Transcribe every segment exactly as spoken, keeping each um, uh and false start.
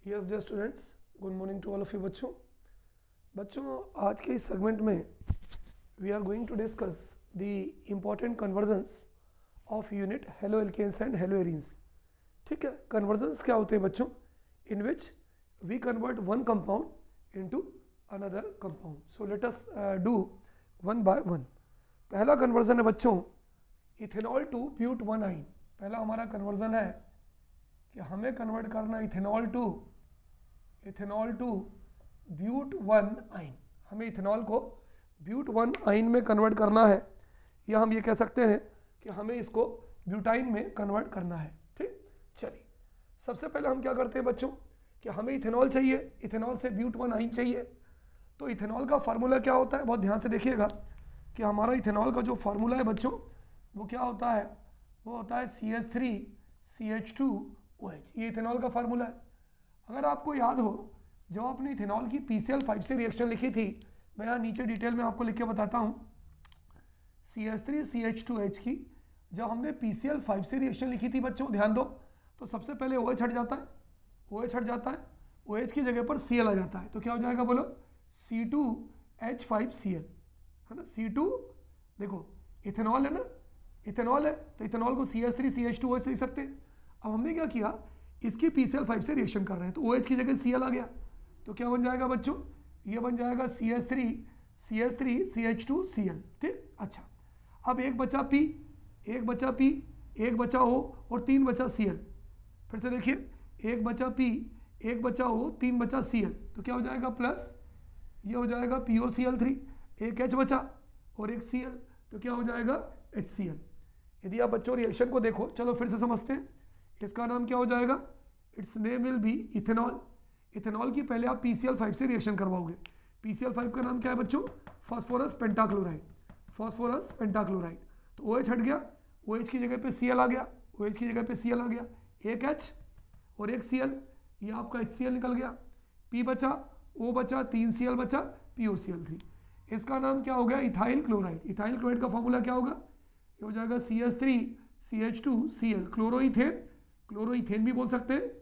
Yes dear students, good morning to all of you बच्चों बच्चों आज के इस सेगमेंट में we are going to discuss the important conversions of unit halo alkanes and halo arenes. ठीक है, conversions क्या होते हैं बच्चों? In which we convert one compound into another compound. So let us do one by one. पहला conversion है बच्चों ethanol to but one आइन। पहला हमारा कन्वर्जन है कि हमें कन्वर्ट करना ethanol to ethanol to but one yne. हमें इथेनॉल को ब्यूट वन आइन में कन्वर्ट करना है, या हम ये कह सकते हैं कि हमें इसको ब्यूटाइन में कन्वर्ट करना है। ठीक, चलिए सबसे पहले हम क्या करते हैं बच्चों कि हमें इथेनॉल चाहिए, इथेनॉल से ब्यूट वन आइन चाहिए। तो इथेनॉल का फार्मूला क्या होता है, बहुत ध्यान से देखिएगा कि हमारा इथेनॉल का जो फार्मूला है बच्चों वो क्या होता है, वो होता है C H three C H two O H. ये इथेनॉल का फार्मूला है। अगर आपको याद हो, जब आपने इथेनॉल की पी सी एल फाइव से रिएक्शन लिखी थी, मैं यहाँ नीचे डिटेल में आपको लिख के बताता हूँ। C H three C H two H की जब हमने पी सी एल फाइव से रिएक्शन लिखी थी बच्चों, ध्यान दो, तो सबसे पहले ओ एच हट जाता है, ओ एच हट जाता है, ओ एच की जगह पर सी एल आ जाता है। तो क्या हो जाएगा बोलो, C two H five C L, है ना। सी टू देखो इथेनॉल है ना, इथेनॉल है तो इथेनॉल को C H three C H two O H लिख सकते हैं। अब हमने क्या किया, इसकी पी सी एल फाइव से रिएक्शन कर रहे हैं तो ओ एच की जगह सी एल आ गया। तो क्या बन जाएगा बच्चों, ये बन जाएगा C H three C H three C H two C L. ठीक, अच्छा अब एक बचा P, एक बचा P, एक बचा O और तीन बचा सी एल। फिर से देखिए, एक बचा P, एक बचा O, तीन बचा सी एल। तो क्या हो जाएगा प्लस, ये हो जाएगा P O C L three. एक H बचा और एक सी एल, तो क्या हो जाएगा एच सी एल। यदि आप बच्चों रिएक्शन को देखो, चलो फिर से समझते हैं। इसका नाम क्या हो जाएगा, it's name will be ethanol. Ethanol की पहले आप पी सी एल फाइव से रिएक्शन करवाओगे। पी सी एल फाइव का नाम क्या है बच्चों, फास्फोरस पेंटाक्लोराइड, फास्फोरस पेंटाक्लोराइड। तो OH हट गया, OH की जगह पे Cl आ गया, OH की जगह पे Cl आ गया, एक H और एक Cl, ये आपका एच सी एल निकल गया। P बचा, O बचा, तीन Cl बचा, P O C L three. इसका नाम क्या हो गया, इथाइल क्लोराइड। इथाइल क्लोराइड का फॉर्मूला क्या होगा, ये हो जाएगा C H three C H two C L. Chloroethane, chloroethane भी बोल सकते हैं,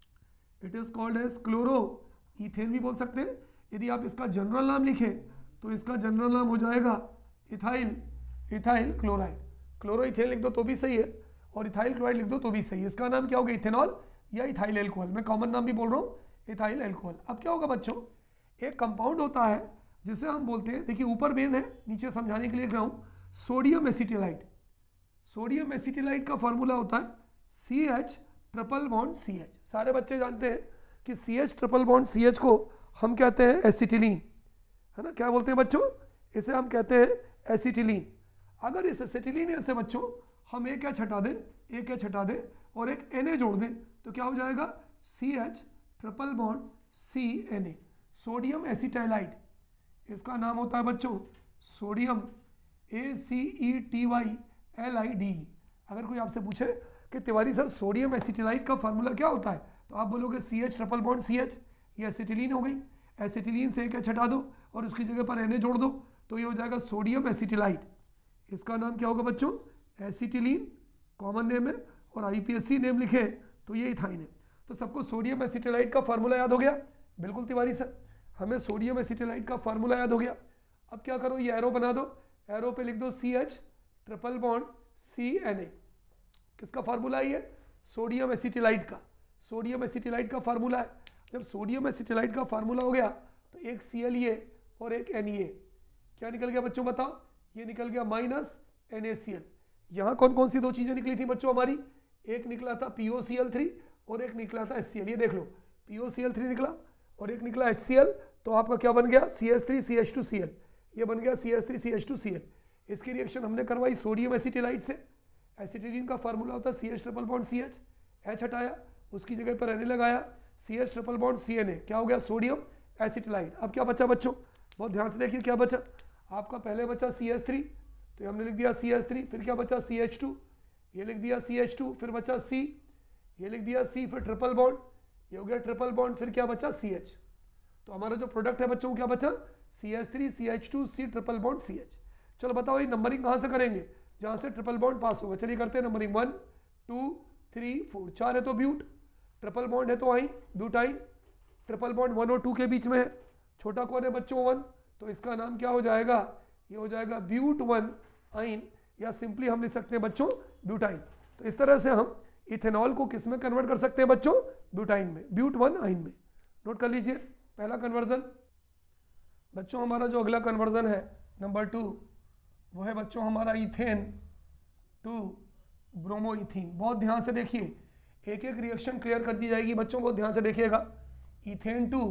it is called as chloro ethane भी बोल सकते हैं। यदि आप इसका जनरल नाम लिखें तो इसका जनरल नाम हो जाएगा इथाइल इथाइल क्लोराइड। क्लोरोइथेन लिख दो तो भी सही है और इथाइल क्लोराइड लिख दो तो भी सही है। इसका नाम क्या होगा, इथेनॉल या इथाइल एल्कोहल। मैं कॉमन नाम भी बोल रहा हूँ, इथाइल एल्कोहल। अब क्या होगा बच्चों, एक कंपाउंड होता है जिसे हम बोलते हैं, देखिए ऊपर मेन है, नीचे समझाने के लिए लिख रहा हूँ, सोडियम एसिटिलाइट। सोडियम एसिटिलाइट का फॉर्मूला होता है C H triple bond C H. सारे बच्चे जानते हैं कि C H triple bond C H को हम कहते हैं एसिटिलीन, है ना। क्या बोलते हैं बच्चों, इसे हम कहते हैं एसिटिलीन। अगर इस एसिटिलीन से बच्चों हम एक एच हटा दें, एक एच हटा दें और एक एन ए जोड़ दें तो क्या हो जाएगा, C H triple bond C N A, sodium acetylide. इसका नाम होता है बच्चों sodium A C E T Y L I D. अगर कोई आपसे पूछे कि तिवारी सर सोडियम एसिटिलाइट का फार्मूला क्या होता है, तो आप बोलोगे C H triple bond C H, ये एसिटिलीन हो गई। एसिटिलीन से एक एच हटा दो और उसकी जगह पर एन ए जोड़ दो तो ये हो जाएगा सोडियम एसिटिलाइट। इसका नाम क्या होगा बच्चों, एसिटिलीन कॉमन नेम है, और I P S C name लिखे तो ये इथाइन है। तो सबको सोडियम एसिटिलाइट का फार्मूला याद हो गया, बिल्कुल तिवारी सर, हमें सोडियम एसिटिलाइट का फार्मूला याद हो गया। अब क्या करो, ये एरो बना दो, एरो पे लिख दो C H triple bond C N A. किसका फार्मूला है ये, सोडियम एसिटिलाइट का। सोडियम एसिटिलाइट का फार्मूला है। जब सोडियम एसिटिलाइट का फार्मूला हो गया तो एक सी एल ए और एक एन ई ए, क्या निकल गया बच्चों बताओ, ये निकल गया minus N A C L. यहाँ कौन कौन सी दो चीज़ें निकली थी बच्चों हमारी, एक निकला था P O C L three और एक निकला था एच सी एल। ये देख लो, P O C L three निकला और एक निकला एच सी एल। तो आपका क्या बन गया, C H three C H two C L, ये बन गया C H three C H two C L. इसकी रिएक्शन हमने करवाई सोडियम एसिटिलाइट से। एसिटिलीन का फार्मूला होता है C H triple bond C H, H हटाया उसकी जगह पर एन ए लगाया, C H triple bond C N A, क्या हो गया सोडियम एसिटिलाइट। अब क्या बचा बच्चों, बहुत ध्यान से देखिए क्या बचा आपका, पहले बचा सी एच थ्री तो हमने लिख दिया सी एच थ्री, फिर क्या बचा सी एच टू, ये लिख दिया सी एच टू, फिर बचा C, ये लिख दिया C, फिर ट्रिपल बॉन्ड, ये हो गया ट्रिपल बॉन्ड, फिर क्या बचा सी एच। तो हमारा जो प्रोडक्ट है बच्चों क्या बचा, C H three C H two C triple bond C H. चलो बताओ ये नंबरिंग कहाँ से करेंगे, जहाँ से ट्रिपल बॉन्ड पास होगा। चलिए करते हैं numbering, one two three four, चार है तो ब्यूट, ट्रिपल बॉन्ड है तो yne, butyne, triple bond one और टू के बीच में है, छोटा कौन है बच्चों वन, तो इसका नाम क्या हो जाएगा, ये हो जाएगा ब्यूट वन आइन, या सिंपली हम लिख सकते हैं बच्चों ब्यूटाइन। तो इस तरह से हम इथेनॉल को किस में कन्वर्ट कर सकते हैं बच्चों, ब्यूटाइन में, ब्यूट वन आइन में। नोट कर लीजिए पहला कन्वर्जन। बच्चों हमारा जो अगला कन्वर्जन है नंबर टू, वो है बच्चों हमारा इथेन टू ब्रोमोइथीन। बहुत ध्यान से देखिए, एक एक रिएक्शन क्लियर कर दी जाएगी बच्चों, बहुत ध्यान से देखिएगा। Ethane to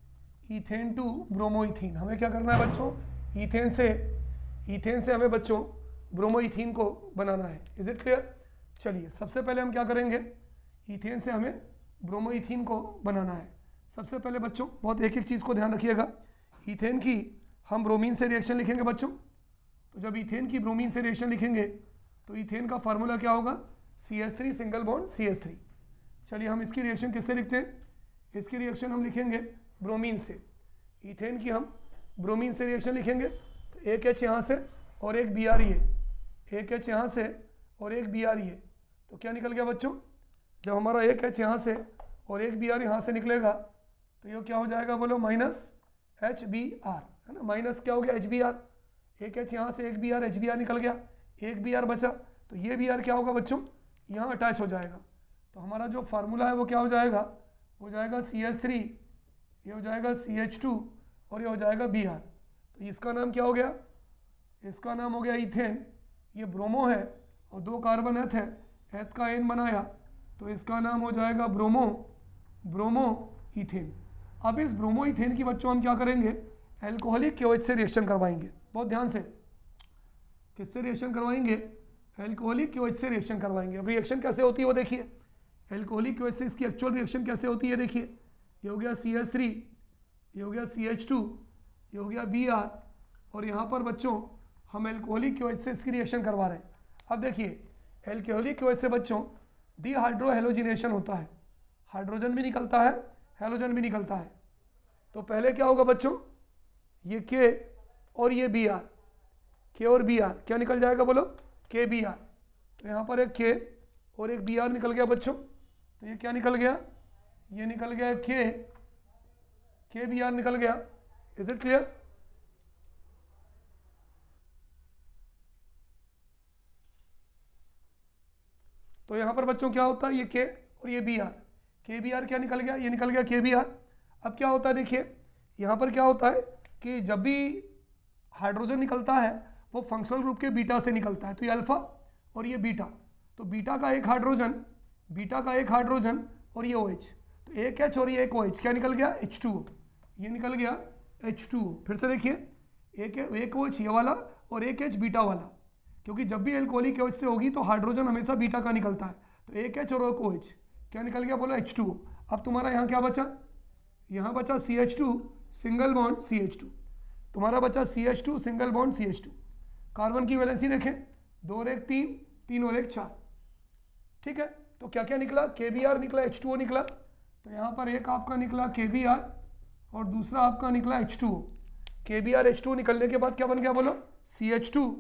ethane to bromoethene, हमें क्या करना है बच्चों, इथेन से इथेन से हमें बच्चों ब्रोमोइथीन को बनाना है। Is it clear? चलिए सबसे पहले हम क्या करेंगे, इथेन से हमें ब्रोमोइथीन को बनाना है। सबसे पहले बच्चों बहुत एक एक चीज़ को ध्यान रखिएगा, इथेन की हम ब्रोमीन से रिएक्शन लिखेंगे बच्चों। तो जब इथेन की ब्रोमीन से रिएक्शन लिखेंगे तो इथेन का फार्मूला क्या होगा, C H three single bond C H three. चलिए हम इसकी रिएक्शन किससे लिखते हैं, इसकी रिएक्शन हम लिखेंगे ब्रोमीन से। इथेन की हम ब्रोमीन से रिएक्शन लिखेंगे तो एक एच यहाँ से और एक बी आर ये, एक एच यहाँ से और एक बी आर ये, तो क्या निकल गया बच्चों, जब हमारा एक एच यहाँ से और एक बी आर यहाँ से निकलेगा तो ये क्या हो जाएगा बोलो, माइनस एच बी आर, है ना, माइनस क्या हो गया एच बी आर, एक एच यहाँ से एक B R, H B R निकल गया, एक बी आर बचा, तो ये बी आर क्या होगा बच्चों, यहाँ अटैच हो जाएगा। तो हमारा जो फार्मूला है वो क्या हो जाएगा, हो जाएगा सी एच थ्री, ये हो जाएगा सी एच टू और ये हो जाएगा बी आर। तो इसका नाम क्या हो गया, इसका नाम हो गया इथेन। ये ब्रोमो है और दो कार्बन एथ है, एथ का एन बनाया तो इसका नाम हो जाएगा ब्रोमो ब्रोमो इथेन। अब इस ब्रोमो इथेन की बच्चों हम क्या करेंगे, एल्कोहलिक केओएच से रिएक्शन करवाएंगे। बहुत ध्यान से, किससे रिएक्शन करवाएंगे, एल्कोहलिक केओएच से रिएक्शन करवाएंगे। अब रिएक्शन कैसे होती है वो देखिए, एल्कोहलिक केओएच से इसकी एक्चुअल रिएक्शन कैसे होती है देखिए, ये हो गया सी एच थ्री, ये हो गया सी एच टू, ये हो गया बी आर, और यहाँ पर बच्चों हम एल्कोहलिक केओएच से इसकी रिएक्शन करवा रहे हैं। अब देखिए एल्कोहलिक केओएच से बच्चों डीहाइड्रोहेलोजिनेशन होता है, हाइड्रोजन भी निकलता है, हेलोजन भी निकलता है। तो पहले क्या होगा बच्चों, ये के और ये बी आर, के और बी आर क्या निकल जाएगा बोलो, के बी आर। तो यहाँ पर एक के और एक बी आर निकल गया बच्चों, तो ये क्या निकल गया, ये निकल गया के के बी आर निकल गया। Is it clear? तो यहाँ पर बच्चों क्या होता है, ये के और ये B R, K B R क्या निकल गया, ये निकल गया के बी आर। अब क्या होता है देखिए, यहाँ पर क्या होता है कि जब भी हाइड्रोजन निकलता है वो फंक्शनल ग्रुप के बीटा से निकलता है, तो ये अल्फा और ये बीटा, तो बीटा का एक हाइड्रोजन, बीटा का एक हाइड्रोजन और ये ओ एच, तो एक एच और ये एक ओ एच, क्या निकल गया एच टू ओ, ये निकल गया एच टू ओ। फिर से देखिए, एक एक ओ एच ये वाला और एक एच बीटा वाला, क्योंकि जब भी एल्कोहलिक केओएच से होगी तो हाइड्रोजन हमेशा बीटा का निकलता है, तो एक एच और एक ओ एच क्या निकल गया बोलो एच टू ओ। अब तुम्हारा यहाँ क्या बचा, यहाँ बचा C H two single bond C H two, तुम्हारा बचा C H two single bond C H two. Carbon की वैलेंसी देखें, दो और एक तीन, तीन और एक चार, ठीक है। तो क्या क्या निकला, के बी आर निकला, एच टू ओ निकला, तो यहाँ पर एक आपका निकला के बी आर और दूसरा आपका निकला एच टू ओ। के बी आर एच टू निकलने के बाद क्या बन गया बोलो, सी एच टू,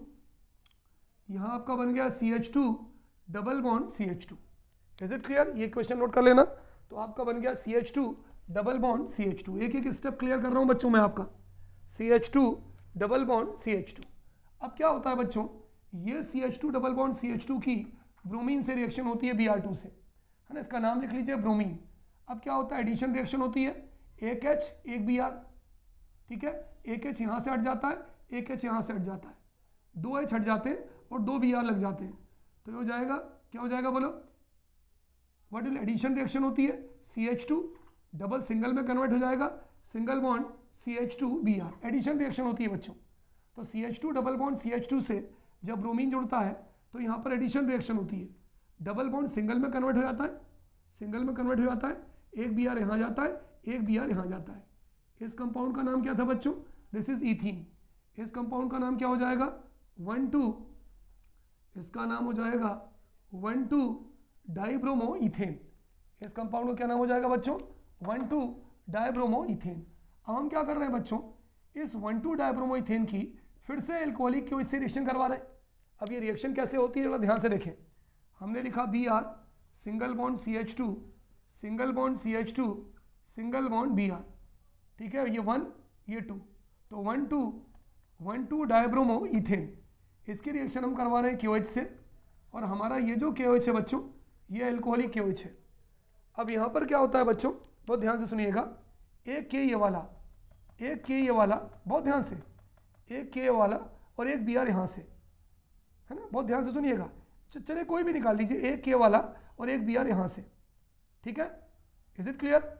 यहाँ आपका बन गया C H two double bond C H two. Is it clear? ये क्वेश्चन नोट कर लेना। तो आपका बन गया C H two double bond C H two. एक एक स्टेप क्लियर कर रहा हूँ बच्चों मैं आपका, C H two double bond C H two. अब क्या होता है बच्चों, ये C H two double bond C H two की ब्रोमीन से रिएक्शन होती है बी आर टू से, है ना, इसका नाम लिख लीजिए ब्रोमीन। अब क्या होता है, एडिशन रिएक्शन होती है, एक एच एक बी आर, ठीक है, एक एच यहाँ से हट जाता है, एक एच यहाँ से हट जाता है, दो एच हट जाते हैं और दो बी आर लग जाते हैं, तो ये हो जाएगा, क्या हो जाएगा बोलो, व्हाट इज एडिशन रिएक्शन होती है, C H two double single में कन्वर्ट हो जाएगा, single bond C H two B R, addition reaction होती है बच्चों। तो C H two double bond C H two से जब ब्रोमीन जुड़ता है तो यहाँ पर एडिशन रिएक्शन होती है, डबल बॉन्ड सिंगल में कन्वर्ट हो जाता है, सिंगल में कन्वर्ट हो जाता है, एक बी आर यहाँ जाता है, एक बी आर यहाँ जाता है। इस कंपाउंड का नाम क्या था बच्चों, दिस इज इथीन। इस कंपाउंड का नाम क्या हो जाएगा, वन टू, इसका नाम हो जाएगा वन टू डाइब्रोमो इथेन। इस कंपाउंड को क्या नाम हो जाएगा बच्चों, वन टू डाइब्रोमो इथेन। अब हम क्या कर रहे हैं बच्चों, इस वन टू डाइब्रोमो इथेन की फिर से एल्कोहलिक केओएच से रिएक्शन करवा रहे हैं। अब ये रिएक्शन कैसे होती है जरा ध्यान से देखें। हमने लिखा B R single bond C H two single bond C H two single bond B R, ठीक है, ये वन ये टू, तो one two one two dibromo ethane, इसकी रिएक्शन हम करवा रहे हैं क्यू एच से, और हमारा ये जो क्यू एच है बच्चों ये एल्कोहलिक क्यू एच है। अब यहाँ पर क्या होता है बच्चों, बहुत ध्यान से सुनिएगा, एक के ये वाला, एक के ये वाला, बहुत ध्यान से, एक के वाला और एक बी आर यहाँ से, है ना, बहुत ध्यान से सुनिएगा, चलिए कोई भी निकाल लीजिए, एक के वाला और एक बी आर यहाँ से, ठीक है, इज इट क्लियर,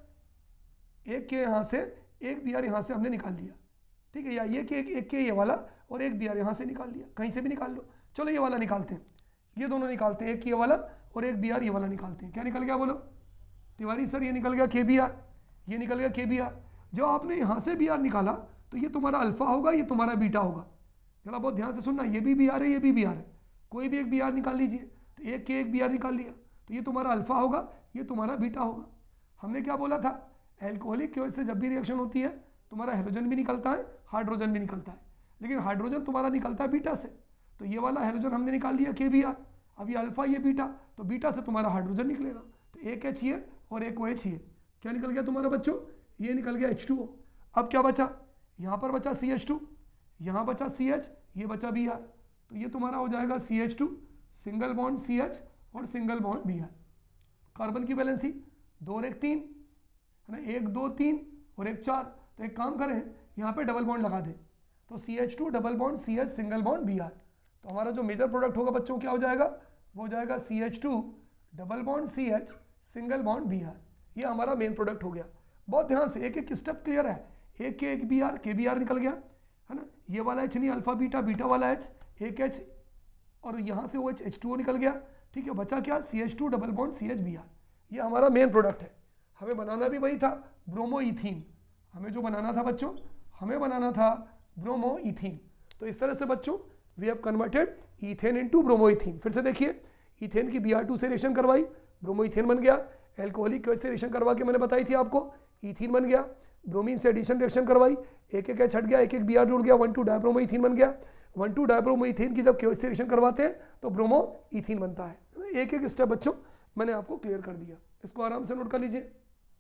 एक के यहाँ से एक बी आर यहाँ से हमने निकाल लिया, ठीक है, या ये के एक, एक के ये वाला और एक बी आर यहाँ से निकाल लिया, कहीं से भी निकाल लो, चलो ये वाला निकालते हैं, ये दोनों निकालते हैं, एक ये वाला और एक बी आर ये वाला निकालते हैं, क्या निकल गया बोलो तिवारी सर, ये निकल गया के बी आर, ये निकल गया के बी आर। जब आपने यहाँ से बी आर निकाला तो ये तुम्हारा अल्फा होगा, ये तुम्हारा बीटा होगा, जरा बहुत ध्यान से सुनना, ये भी बी आर है, ये भी बी आर है, कोई भी एक बी आर निकाल लीजिए, तो एक के एक बी आर निकाल लिया, तो ये तुम्हारा अल्फा होगा, ये तुम्हारा बीटा होगा। हमने क्या बोला था, एल्कोहलिक क्यों से जब भी रिएक्शन होती है तुम्हारा हेलोजन भी निकलता है, हाइड्रोजन भी निकलता है, लेकिन हाइड्रोजन तुम्हारा निकलता है बीटा से, तो ये वाला हेलोजन हमने निकाल लिया के बी आर, अब ये अल्फा ये बीटा, तो बीटा से तुम्हारा हाइड्रोजन निकलेगा, तो एक एच ये और एक ओ एच ये, क्या निकल गया तुम्हारा बच्चों, ये निकल गया एच टू ओ। अब क्या बचा, यहाँ पर बचा सी एच टू, यहाँ बचा सी एच, ये बचा बी आर, तो ये तुम्हारा हो जाएगा C H two single bond C H और single bond B R. Carbon की वैलेंसी दो और एक तीन है ना, एक दो तीन और एक चार, तो एक काम करें यहाँ पे डबल बॉन्ड लगा दें, तो C H two double bond C H single bond B R, तो हमारा जो मेजर प्रोडक्ट होगा बच्चों क्या हो जाएगा, वो हो जाएगा C H two double bond C H single bond B R, ये हमारा मेन प्रोडक्ट हो गया। बहुत ध्यान से, एक एक स्टेप क्लियर है, एक के एक B R, K B R निकल गया है ना, ये वाला एच नहीं अल्फा बीटा, बीटा वाला एच, एक एच और यहाँ से वो एच एच टू ओ निकल गया, ठीक है, बचा क्या C H two double bond C H B R, ये हमारा मेन प्रोडक्ट है। हमें बनाना भी वही था, ब्रोमो इथीन, हमें जो बनाना था बच्चों, हमें बनाना था ब्रोमो इथीन। तो इस तरह से बच्चों we have converted ethane into bromo ethene. फिर से देखिए, इथेन की बी आर टू से रिएक्शन करवाई, ब्रोमो इथेन बन गया, एल्कोहलिक से रिएक्शन करवा के मैंने बताई थी आपको, इथीन बन गया, ब्रोमीन से एडिशन रिएक्शन करवाई, एक एक एच हट गया, एक एक बी आर जुड़ गया, वन टू डायब्रोमो इथीन बन गया, वन टू डायब्रोमो इथीन की जब के से रिएक्शन करवाते हैं तो ब्रोमो इथीन बनता है। एक एक स्टेप बच्चों मैंने आपको क्लियर कर दिया, इसको आराम से नोट कर लीजिए।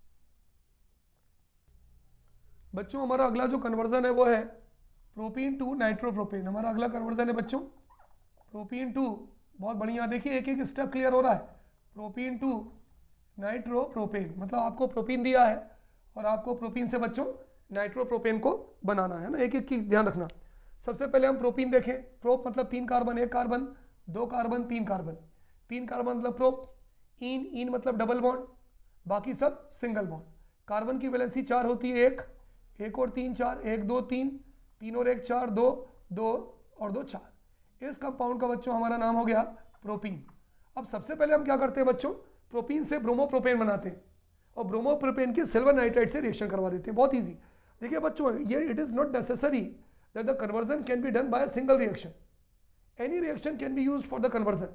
बच्चों हमारा अगला जो कन्वर्जन है वो है प्रोपीन टू नाइट्रोप्रोपेन, हमारा अगला कन्वर्जन है बच्चों प्रोपीन टू, बहुत बढ़िया, देखिए एक एक स्टेप क्लियर हो रहा है, प्रोपीन टू नाइट्रोप्रोपेन, मतलब आपको प्रोपीन दिया है और आपको प्रोपीन से बच्चों नाइट्रोप्रोपेन को बनाना है ना, एक एक की ध्यान रखना। सबसे पहले हम प्रोपीन देखें, प्रोप मतलब तीन कार्बन, एक कार्बन, दो कार्बन, तीन कार्बन, तीन कार्बन मतलब प्रोप, इन इन मतलब डबल बॉन्ड, बाकी सब सिंगल बॉन्ड। कार्बन की वैलेंसी चार होती है, एक एक और तीन चार, एक दो तीन, तीन और एक चार, दो दो और दो चार, इस कंपाउंड का बच्चों हमारा नाम हो गया प्रोपीन। अब सबसे पहले हम क्या करते हैं बच्चों, प्रोपीन से ब्रोमोप्रोपेन बनाते हैं और ब्रोमोप्रोपेन की सिल्वर नाइट्राइड से रिएक्शन करवा देते हैं, बहुत ईजी। देखिए बच्चों ये it is not necessary that the conversion can be done by a single reaction, any reaction can be used for the conversion,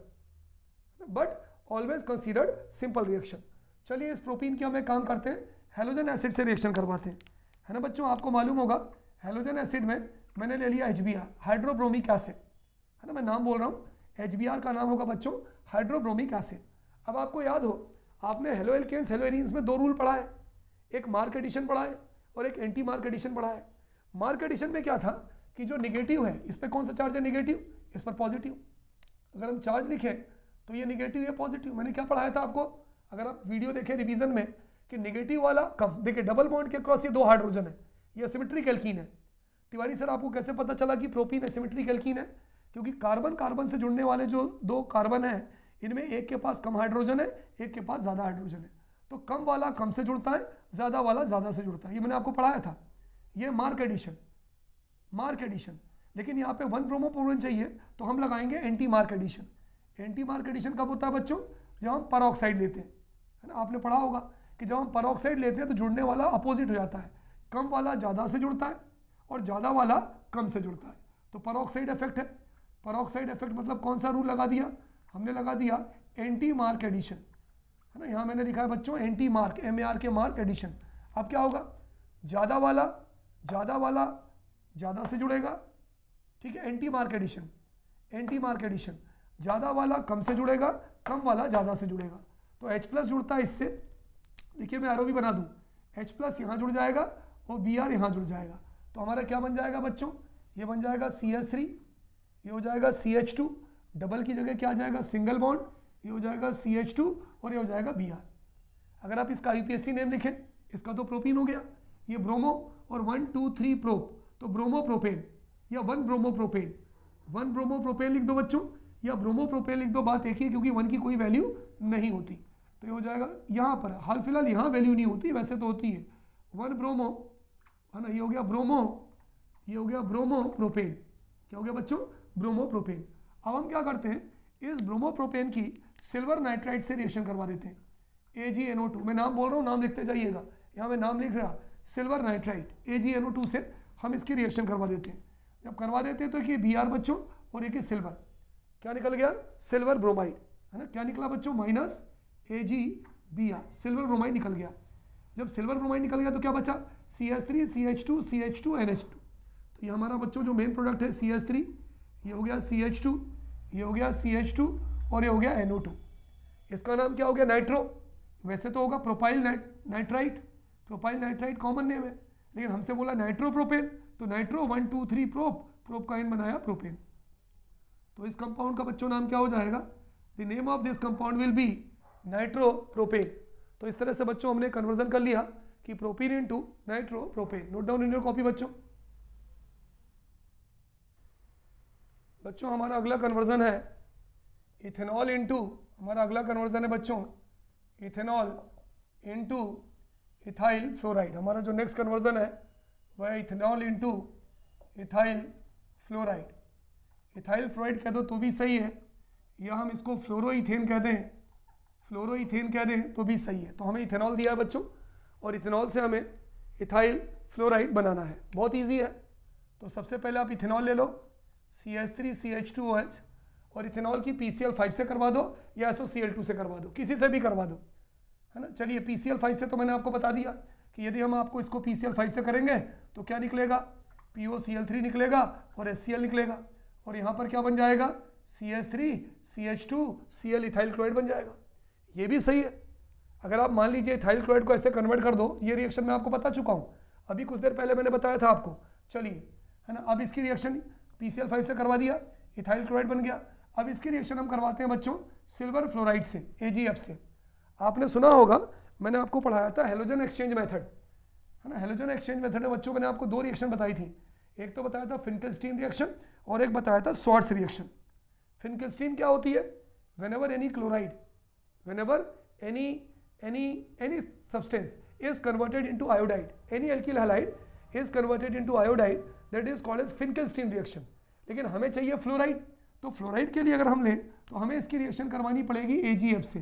but always considered simple reaction. चलिए इस प्रोपीन की हम एक काम करते हैं, हेलोजन एसिड से रिएक्शन करवाते हैं, है ना बच्चों। आपको मालूम होगा हेलोजन एसिड में मैंने ले लिया H B R, hydrobromic acid, है ना, मैं नाम बोल रहा हूँ, एच बी आर का नाम होगा बच्चों हाइड्रोब्रोमिक एसिड। अब आपको याद हो आपने हेलो एल्केन्स हेलो एरीन्स में दो रूल पढ़ा है, एक मार्क एडिशन पढ़ा है और एक एंटी मार्क एडिशन पढ़ा है। मार्क एडिशन में क्या था कि जो निगेटिव है इस पर कौन सा चार्ज है, निगेटिव, इस पर पॉजिटिव। अगर हम चार्ज लिखें तो ये निगेटिव ये पॉजिटिव। मैंने क्या पढ़ाया था आपको, अगर आप वीडियो देखें रिवीजन में, कि निगेटिव वाला कम, देखिए डबल बॉन्ड के क्रॉस ये दो हाइड्रोजन है, ये एसिमेट्रिक एल्कीन है। तिवारी सर आपको कैसे पता चला कि प्रोपीन एसिमेट्रिक एल्कीन है, क्योंकि कार्बन कार्बन से जुड़ने वाले जो दो कार्बन हैं इनमें एक के पास कम हाइड्रोजन है, एक के पास ज़्यादा हाइड्रोजन है, तो कम वाला कम से जुड़ता है, ज़्यादा वाला ज़्यादा से जुड़ता है, ये मैंने आपको पढ़ाया था। ये मार्क एडिशन, मार्क एडिशन, लेकिन यहाँ पे वन ब्रोमोप्रोपेन चाहिए तो हम लगाएंगे anti mark addition. Anti mark addition कब होता है बच्चों, जब हम परऑक्साइड लेते हैं, है ना, आपने पढ़ा होगा कि जब हम परऑक्साइड लेते हैं तो जुड़ने वाला अपोजिट हो जाता है, कम वाला ज़्यादा से जुड़ता है और ज़्यादा वाला कम से जुड़ता है, तो परऑक्साइड इफेक्ट है। परऑक्साइड इफेक्ट मतलब कौन सा रूल लगा दिया, हमने लगा दिया एंटी मार्क एडिशन, है ना, यहाँ मैंने लिखा है बच्चों anti mark, M A R K mark addition. अब क्या होगा, ज़्यादा वाला ज़्यादा वाला ज़्यादा से जुड़ेगा, ठीक है, anti mark addition, anti mark addition, ज़्यादा वाला कम से जुड़ेगा, कम वाला ज़्यादा से जुड़ेगा, तो H प्लस जुड़ता है इससे, देखिए मैं आर ओ भी बना दूँ, H प्लस यहाँ जुड़ जाएगा और बी आर यहाँ जुड़ जाएगा, तो हमारा क्या बन जाएगा बच्चों, ये बन जाएगा सी एच थ्री, ये हो जाएगा सी एच टू, डबल की जगह क्या आ जाएगा सिंगल बॉन्ड, ये हो जाएगा सी एच टू और ये हो जाएगा बी आर। अगर आप इसका I P S C name लिखें, इसका तो प्रोपीन हो गया, ये ब्रोमो और वन टू थ्री प्रोप, तो ब्रोमो प्रोपेन या one bromo propane, one bromo propane लिख दो बच्चों या ब्रोमो प्रोपेन लिख दो, बात एक ही है क्योंकि वन की कोई वैल्यू नहीं होती, तो ये हो जाएगा यहाँ पर, हाल फिलहाल यहाँ वैल्यू नहीं होती, वैसे तो होती है, वन ब्रोमो है ना, ये हो गया ब्रोमो, ये हो गया ब्रोमो प्रोपेन, क्या हो गया बच्चों, ब्रोमो प्रोपेन। अब हम क्या करते हैं, इस ब्रोमो प्रोपेन की सिल्वर नाइट्राइड से रिएक्शन करवा देते हैं, ए जी एन ओ टू, मैं नाम बोल रहा हूँ, नाम लिखते जाइएगा, यहाँ मैं नाम लिख रहा, silver nitride A G N O two से हम इसकी रिएक्शन करवा देते हैं। जब करवा देते हैं तो एक ये बी आर बच्चों और एक ये सिल्वर, क्या निकल गया, सिल्वर ब्रोमाइड, है ना, क्या निकला बच्चों, minus A G B R, silver bromide निकल गया। जब सिल्वर ब्रोमाइड निकल गया तो क्या बचा, C H three C H two C H two N H two, तो ये हमारा बच्चों जो मेन प्रोडक्ट है सी एच थ्री, ये हो गया सी एच टू, ये हो गया सी एच टू और ये हो गया एन ओ टू, इसका नाम क्या हो गया, नाइट्रो, वैसे तो होगा propyl night nitrite, propyl nitrite common name है, लेकिन हमसे बोला नाइट्रो प्रोपेन, तो nitro one two three prop, prop का एन बनाया प्रोपेन, तो इस कंपाउंड का बच्चों नाम क्या हो जाएगा, the name of this compound will be nitro propane. तो इस तरह से बच्चों हमने कन्वर्जन कर लिया कि propene into nitro propane. Note down in your copy बच्चों। बच्चों हमारा अगला कन्वर्जन है इथेनॉल इनटू, हमारा अगला कन्वर्जन है बच्चों इथेनॉल इनटू इथाइल फ्लोराइड। हमारा जो नेक्स्ट कन्वर्जन है वह है ethanol into ethyl fluoride. Ethyl fluoride कह दो तो भी सही है, या हम इसको फ्लोरोइथेन कह दें, फ्लोरोइथेन कह दें तो भी सही है। तो हमें इथेनॉल दिया है बच्चों और इथेनॉल से हमें इथाइल फ्लोराइड बनाना है, बहुत इजी है। तो सबसे पहले आप इथेनॉल ले लो, C H three C H two O H, और इथेनॉल की पी सी एल फाइव से करवा दो या S O C L two से करवा दो, किसी से भी करवा दो, है ना। चलिए पी सी एल फाइव से तो मैंने आपको बता दिया कि यदि हम आपको इसको पी सी एल फाइव से करेंगे तो क्या निकलेगा, P O C L three निकलेगा और एच सी एल निकलेगा, और यहाँ पर क्या बन जाएगा, C H three C H two C L ethyl chloride बन जाएगा। ये भी सही है। अगर आप मान लीजिए इथाइल क्लोराइड को ऐसे कन्वर्ट कर दो, ये रिएक्शन मैं आपको बता चुका हूँ, अभी कुछ देर पहले मैंने बताया था आपको। चलिए, है ना, अब इसकी reaction P C L five से करवा दिया, इथाइल क्लोराइड बन गया। अब इसकी रिएक्शन हम करवाते हैं बच्चों सिल्वर फ्लोराइड से, ए जी एफ से। आपने सुना होगा, मैंने आपको पढ़ाया था हेलोजन एक्सचेंज मेथड, है ना। हेलोजन एक्सचेंज मेथड में बच्चों मैंने आपको दो रिएक्शन बताई थी, एक तो बताया था फिनकेल्स्टीन रिएक्शन और एक बताया था स्वार्ट्ज रिएक्शन। फिनकेल्स्टीन क्या होती है, whenever any chloride, whenever any any any substance is converted into iodide, any alkyl halide is converted into iodide, that is called as Finkelstein reaction. लेकिन हमें चाहिए फ्लोराइड, तो फ्लोराइड के लिए अगर हम लें तो हमें इसकी रिएक्शन करवानी पड़ेगी ए जी एफ से।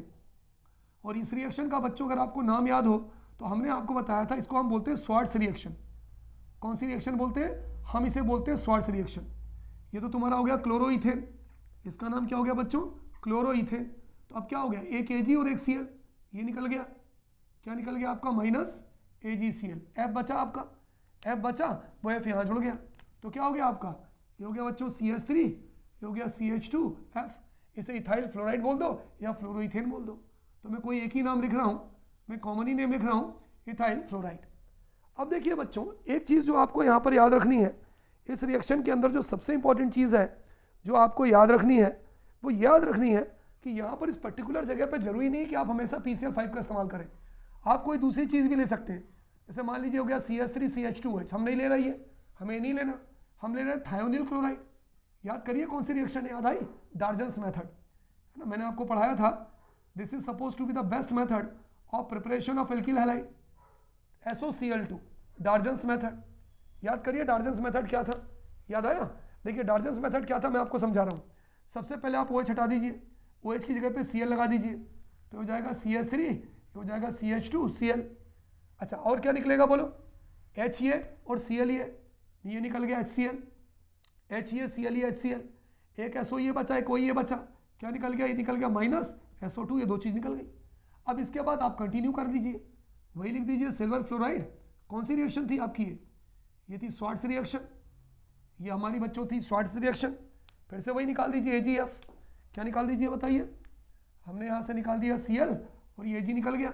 और इस रिएक्शन का बच्चों अगर आपको नाम याद हो तो हमने आपको बताया था, इसको हम बोलते हैं स्वार्ट्ज रिएक्शन। कौन सी रिएक्शन बोलते हैं, हम इसे बोलते हैं स्वार्ट्ज रिएक्शन। ये तो तुम्हारा हो गया क्लोरोइथेन, इसका नाम क्या हो गया बच्चों, क्लोरोइथेन। तो अब क्या हो गया, एक ए जी और एक सी एल, ये निकल गया, क्या निकल गया आपका, minus A G C L. F बचा आपका, एफ बचा, वो एफ यहाँ जुड़ गया, तो क्या हो गया आपका, ये हो गया बच्चों सी एच थ्री, ये हो गया सी एच टू एफ। इसे इथाइल फ्लोराइड बोल दो या फ्लोरोइथेन बोल दो, तो मैं कोई एक ही नाम लिख रहा हूँ, मैं कॉमन ही नेम लिख रहा हूँ, इथाइल फ्लोराइड। अब देखिए बच्चों, एक चीज़ जो आपको यहाँ पर याद रखनी है, इस रिएक्शन के अंदर जो सबसे इंपॉर्टेंट चीज़ है जो आपको याद रखनी है, वो याद रखनी है कि यहाँ पर इस पर्टिकुलर जगह पर जरूरी नहीं कि आप हमेशा पी सी एल फाइव का इस्तेमाल करें, आप कोई दूसरी चीज़ भी ले सकते हैं। जैसे मान लीजिए हो गया C H three C H two H, हम नहीं ले रही है, हमें नहीं लेना, हम ले रहे हैं थायोनिल क्लोराइड। याद करिए कौन सी रिएक्शन याद आई, डार्जन्स मेथड, है ना। मैंने आपको पढ़ाया था, this is suppose to be the best method of preparation of alkyl halide, S O C L two, Darzens method. याद करिए डार्जन्स मेथड क्या था, याद आया। देखिए डार्जन्स मेथड क्या था, मैं आपको समझा रहा हूँ। सबसे पहले आप OH हटा दीजिए, OH की जगह पे Cl लगा दीजिए, तो हो जाएगा सी एच थ्री, हो जाएगा C H two C L. अच्छा, और क्या निकलेगा बोलो, H ये और Cl ये, ये निकल गया एच सी एल, H ये Cl ये एच सी एल। एक एस ओ ये बचा, एक O ये बचा, क्या निकल गया, ये निकल गया माइनस एस ओ टू, ये दो चीज़ निकल गई। अब इसके बाद आप कंटिन्यू कर दीजिए, वही लिख दीजिए सिल्वर फ्लोराइड। कौन सी रिएक्शन थी आपकी, ये ये थी स्वार्ट्ज रिएक्शन, ये हमारी बच्चों थी स्वार्ट्ज रिएक्शन। फिर से वही निकाल दीजिए ए जी एफ, क्या निकाल दीजिए बताइए, हमने यहाँ से निकाल दिया Cl और ये Ag निकल गया।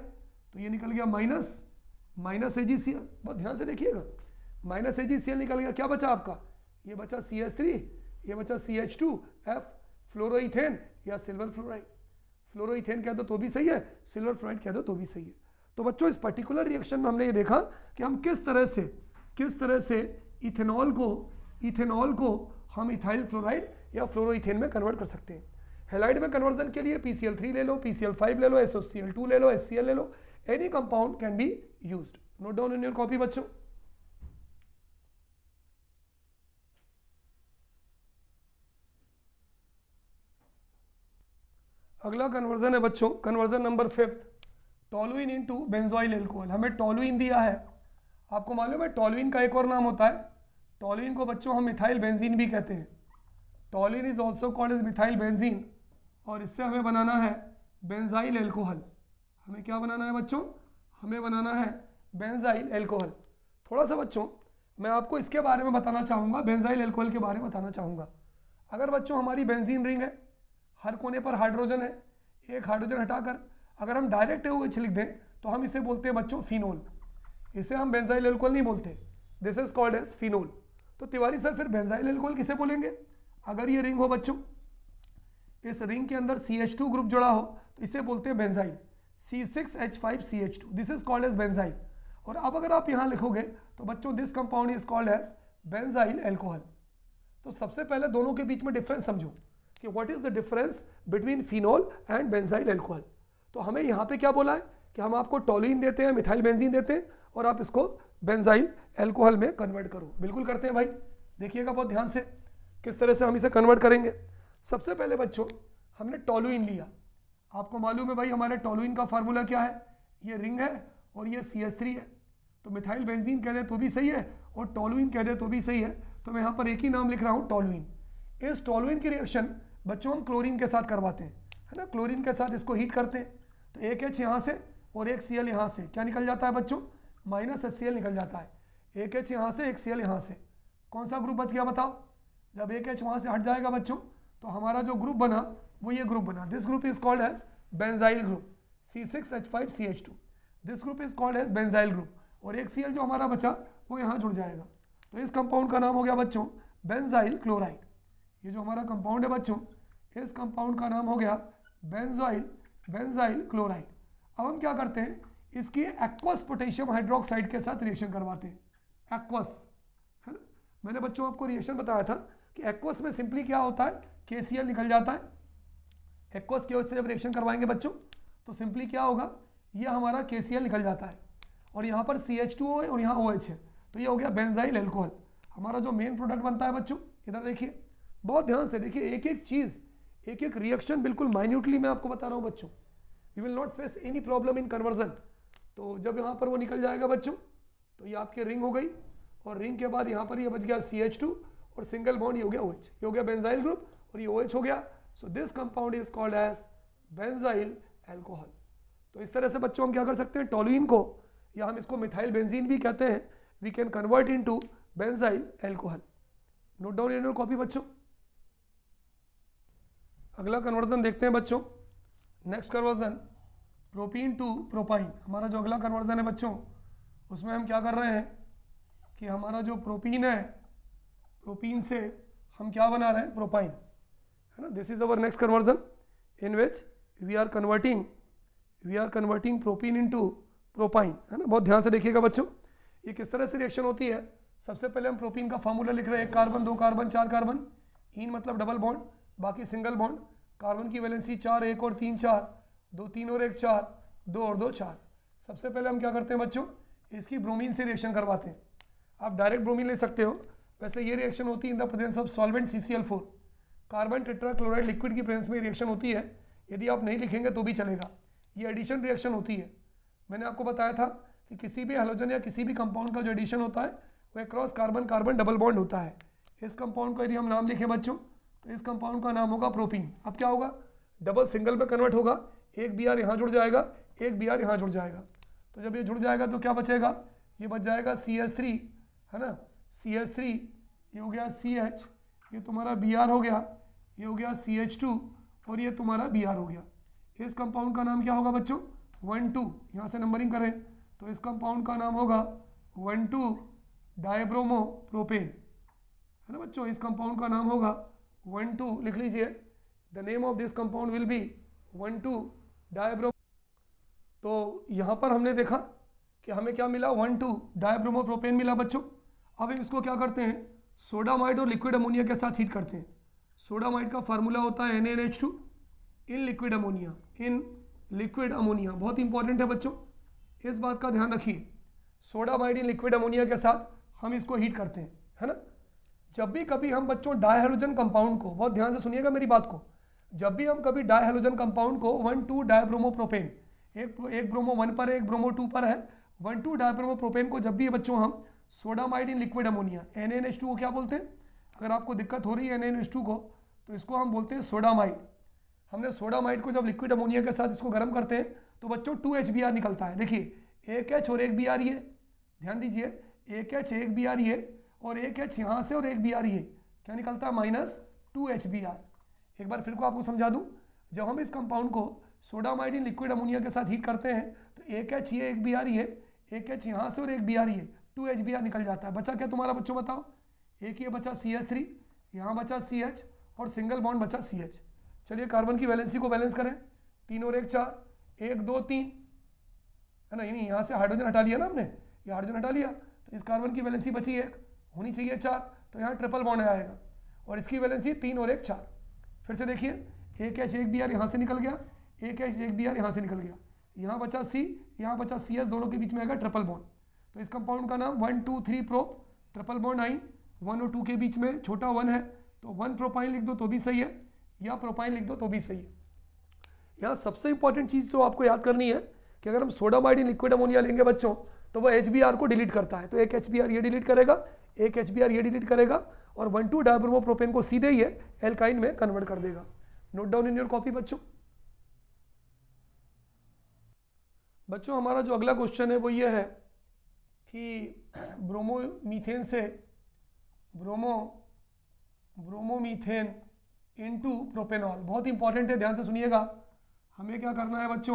तो ये निकल गया minus minus A G C L, बहुत ध्यान से देखिएगा, minus A G C L निकल गया, क्या बचा आपका, ये बचा सी एच थ्री, ये बचा C H two F, fluoroethane या सिल्वर फ्लोराइड। फ्लोरोइथेन कह दो तो भी सही है, सिल्वर फ्लोराइड कह दो तो भी सही है। तो बच्चों इस पर्टिकुलर रिएक्शन में हमने ये देखा कि हम किस तरह से किस तरह से इथेनॉल को इथेनॉल को हम इथाइल फ्लोराइड या फ्लोरोइथेन में कन्वर्ट कर सकते हैं। हेलाइड में कन्वर्जन के लिए पी सी एल थ्री ले लो, पी सी एल फाइव ले लो, S O C L two ले लो, एच सी एल ले लो, any compound can be used. Note down in your copy बच्चों। अगला कन्वर्जन है बच्चों, conversion number fifth, toluene into benzoyl alcohol. हमें टोलुइन दिया है, आपको मालूम है टोलुइन का एक और नाम होता है, टोलुइन को बच्चों हम मिथाइल बेंजीन भी कहते हैं। Toluene is also called as methyl benzene, और इससे हमें बनाना है बेंजाइल अल्कोहल। हमें क्या बनाना है बच्चों, हमें बनाना है बेंजाइल अल्कोहल। थोड़ा सा बच्चों मैं आपको इसके बारे में बताना चाहूँगा, बेंजाइल अल्कोहल के बारे में बताना चाहूँगा। अगर बच्चों हमारी बेंजीन रिंग है, हर कोने पर हाइड्रोजन है, एक हाइड्रोजन हटाकर अगर हम डायरेक्ट ओ एच लिख दें तो हम इसे बोलते हैं बच्चों फिनोल। इसे हम बेंजाइल अल्कोहल नहीं बोलते, this is called as phenol. तो तिवारी सर फिर बेंजाइल अल्कोहल किसे बोलेंगे, अगर ये रिंग हो बच्चों, इस रिंग के अंदर सी एच टू ग्रुप जुड़ा हो तो इसे बोलते हैं benzyl, C six H five C H two, this is called as benzyl. और अब अगर आप यहाँ लिखोगे तो बच्चों this compound is called as benzyl alcohol. तो सबसे पहले दोनों के बीच में डिफरेंस समझो कि what is the difference between phenol and benzyl alcohol. तो हमें यहाँ पे क्या बोला है कि हम आपको टोलुइन देते हैं, मिथाइल बेंजीन देते हैं, और आप इसको बेंजाइल अल्कोहल में कन्वर्ट करो। बिल्कुल करते हैं भाई, देखिएगा बहुत ध्यान से किस तरह से हम इसे कन्वर्ट करेंगे। सबसे पहले बच्चों हमने टोलुइन लिया, आपको मालूम है भाई हमारे टोलुइन का फार्मूला क्या है, ये रिंग है और ये सी एच थ्री है। तो मिथाइल बेंजीन कह दे तो भी सही है और टोलुइन कह दे तो भी सही है, तो मैं यहाँ पर एक ही नाम लिख रहा हूँ टोलुइन। इस टोलुइन की रिएक्शन बच्चों हम क्लोरीन के साथ करवाते हैं, है ना, क्लोरीन के साथ इसको हीट करते हैं। तो एक एच यहाँ से और एक सी एल यहाँ से क्या निकल जाता है बच्चों, माइनस एच सी एल निकल जाता है। एक एच यहाँ से एक सी एल यहाँ से, कौन सा ग्रुप बच गया बताओ। जब एक एच वहाँ से हट जाएगा बच्चों तो हमारा जो ग्रुप बना वो ये ग्रुप बना, this group is called as benzyl group, C six H five C H two, this group is called as benzyl group. और एक सी एल जो हमारा बचा वो यहाँ जुड़ जाएगा। तो इस कंपाउंड का नाम हो गया बच्चों बेंजाइल क्लोराइड। ये जो हमारा कंपाउंड है बच्चों, इस कंपाउंड का नाम हो गया बेंजाइल बेंजाइल क्लोराइड। अब हम क्या करते हैं, इसकी एक्वस पोटेशियम हाइड्रोक्साइड के साथ रिएक्शन करवाते हैं। एक्वस, है ना, मैंने बच्चों आपको रिएक्शन बताया था कि एक्वस में सिंपली क्या होता है, के सी एल निकल जाता है। एक्वस के से जब रिएक्शन करवाएंगे बच्चों तो सिंपली क्या होगा, ये हमारा के सी एल निकल जाता है और यहाँ पर सी एच टू ओ है और यहाँ ओ एच है, तो ये हो गया बेंजाइल अल्कोहल। हमारा जो मेन प्रोडक्ट बनता है बच्चों, इधर देखिए बहुत ध्यान से देखिए, एक एक चीज़ एक एक रिएक्शन बिल्कुल माइन्यूटली मैं आपको बता रहा हूँ बच्चों। You will not face any problem in conversion. तो जब यहाँ पर वो निकल जाएगा बच्चों तो ये आपकी रिंग हो गई, और रिंग के बाद यहाँ पर ये बच गया सी एच टू और सिंगल बॉन्ड ये हो गया ओ एच, ये हो गया बेंजाइल ग्रुप और ये ओ एच हो गया। So this compound is called as benzyl alcohol. तो इस तरह से बच्चों हम क्या कर सकते हैं, टोलुइन को या हम इसको मिथाइल बेंजीन भी कहते हैं, we can convert into benzyl alcohol. Note down in your copy बच्चों। अगला कन्वर्जन देखते हैं बच्चों, next conversion propene to propyne. हमारा जो अगला कन्वर्जन है बच्चों उसमें हम क्या कर रहे हैं कि हमारा जो प्रोपीन है, प्रोपीन से हम क्या बना रहे हैं, प्रोपाइन, है ना। This is our next conversion in which we are converting we are converting propene into propyne, है ना। बहुत ध्यान से देखिएगा बच्चों ये किस तरह से रिएक्शन होती है। सबसे पहले हम प्रोपीन का फार्मूला लिख रहे हैं, एक कार्बन, दो कार्बन, चार कार्बन, इन मतलब डबल बॉन्ड, बाकी सिंगल बॉन्ड। कार्बन की वैलेंसी चार, एक और तीन चार, दो तीन और एक चार, दो और दो चार। सबसे पहले हम क्या करते हैं बच्चों, इसकी ब्रोमीन से रिएक्शन करवाते हैं। आप डायरेक्ट ब्रोमीन ले सकते हो, वैसे ये रिएक्शन होती है in the presence of solvent C C L four. Carbon tetrachloride liquid की प्रेजेंस में रिएक्शन होती है, यदि आप नहीं लिखेंगे तो भी चलेगा। ये एडिशन रिएक्शन होती है। मैंने आपको बताया था कि किसी भी हैलोजन या किसी भी कंपाउंड का जो एडिशन होता है वह cross carbon carbon double bond होता है। इस कंपाउंड का यदि हम नाम लिखें बच्चों तो इस कंपाउंड का नाम होगा प्रोपीन। अब क्या होगा, डबल सिंगल में कन्वर्ट होगा, एक बी आर यहाँ जुड़ जाएगा, एक बी आर यहाँ जुड़ जाएगा। तो जब ये जुड़ जाएगा तो क्या बचेगा, ये बच जाएगा सी एच थ्री, है ना, सी एच थ्री, ये हो गया सी एच, ये तुम्हारा बी आर हो गया, ये हो गया सी एच टू और ये तुम्हारा बी आर हो गया। इस कंपाउंड का नाम क्या होगा बच्चों, वन टू, यहाँ से नंबरिंग करें तो इस कंपाउंड का नाम होगा वन टू डायब्रोमो प्रोपेन, है ना बच्चों। इस कंपाउंड का नाम होगा वन टू, लिख लीजिए, the name of this compound will be one two dibromo. तो यहाँ पर हमने देखा कि हमें क्या मिला, वन टू डायब्रोमो प्रोपेन मिला बच्चों। अब हम इसको क्या करते हैं, सोडामाइड और लिक्विड अमोनिया के साथ हीट करते हैं। सोडामाइड का फार्मूला होता है N A N H two in liquid ammonia, in liquid ammonia, बहुत इंपॉर्टेंट है बच्चों, इस बात का ध्यान रखिए। सोडामाइड इन लिक्विड अमोनिया के साथ हम इसको हीट करते हैं, है ना। जब भी कभी हम बच्चों डायहाइड्रोजन कंपाउंड को, बहुत ध्यान से सुनिएगा मेरी बात को, जब भी हम कभी डायहाइड्रोजन कंपाउंड को वन टू डायब्रोमो प्रोपेन, एक एक ब्रोमो वन पर है, एक ब्रोमो टू पर है, वन टू डायब्रोमो प्रोपेन को जब भी बच्चों हम sodamide in liquid ammonia N A N H two को क्या बोलते हैं, अगर आपको दिक्कत हो रही है N A N H two को तो इसको हम बोलते हैं सोडामाइड। हमने सोडामाइड को जब लिक्विड अमोनिया के साथ इसको गर्म करते हैं तो बच्चों टू एच बी आर निकलता है। देखिए एक एच और एक बी आ रही है, ध्यान दीजिए, एक एच एक बी आ रही है और एक एच यहाँ से और एक बी आ रही है, क्या निकलता है, minus two H B R. एक बार फिर को आपको समझा दूँ, जब हम इस कंपाउंड को सोडामाइड इन लिक्विड अमोनिया के साथ हीट करते हैं तो एक एच ये एक बी आ रही है, एक एच यहाँ से और एक बी आ रही है, टू एच बी आर निकल जाता है। बचा क्या तुम्हारा बच्चों, बताओ, एक ये बचा सी एच थ्री, यहाँ बचा सी एच और सिंगल बॉन्ड बचा सी एच। चलिए कार्बन की वैलेंसी को बैलेंस करें, तीन और एक चार, एक दो तीन, है ना, नहीं यहाँ से हाइड्रोजन हटा लिया ना हमने, ये हाइड्रोजन हटा लिया तो इस कार्बन की वैलेंसी बची एक, होनी चाहिए चार, तो यहाँ ट्रिपल बॉन्ड आएगा और इसकी वैलेंसी तीन और एक चार। फिर से देखिए, एक एच एक बी आर यहाँ से निकल गया, एक एच एक बी आर यहाँ से निकल गया, यहाँ बचा सी, यहाँ बचा सी एस, दोनों के बीच में आएगा ट्रिपल बॉन्ड। तो इस कंपाउंड का नाम one two three prop, triple bond yne, one और टू के बीच में छोटा वन है तो वन प्रोपाइन लिख दो तो भी सही है, या प्रोपाइन लिख दो तो भी सही है। यहाँ सबसे इंपॉर्टेंट चीज़ जो आपको याद करनी है कि अगर हम सोडामाइड इन लिक्विड अमोनिया लेंगे बच्चों तो वह एच बी आर को डिलीट करता है, तो एक एच बी आर ये डिलीट करेगा, एक एच बी आर ये डिलीट करेगा और वन टू डायब्रोमो प्रोपेन को सीधे ही एल्काइन में कन्वर्ट कर देगा। Note down in your copy बच्चों। बच्चों हमारा जो अगला क्वेश्चन है वो ये है कि ब्रोमोमीथेन से ब्रोमो ब्रोमोमीथेन इनटू प्रोपेनॉल, बहुत इंपॉर्टेंट है, ध्यान से सुनिएगा। हमें क्या करना है बच्चों,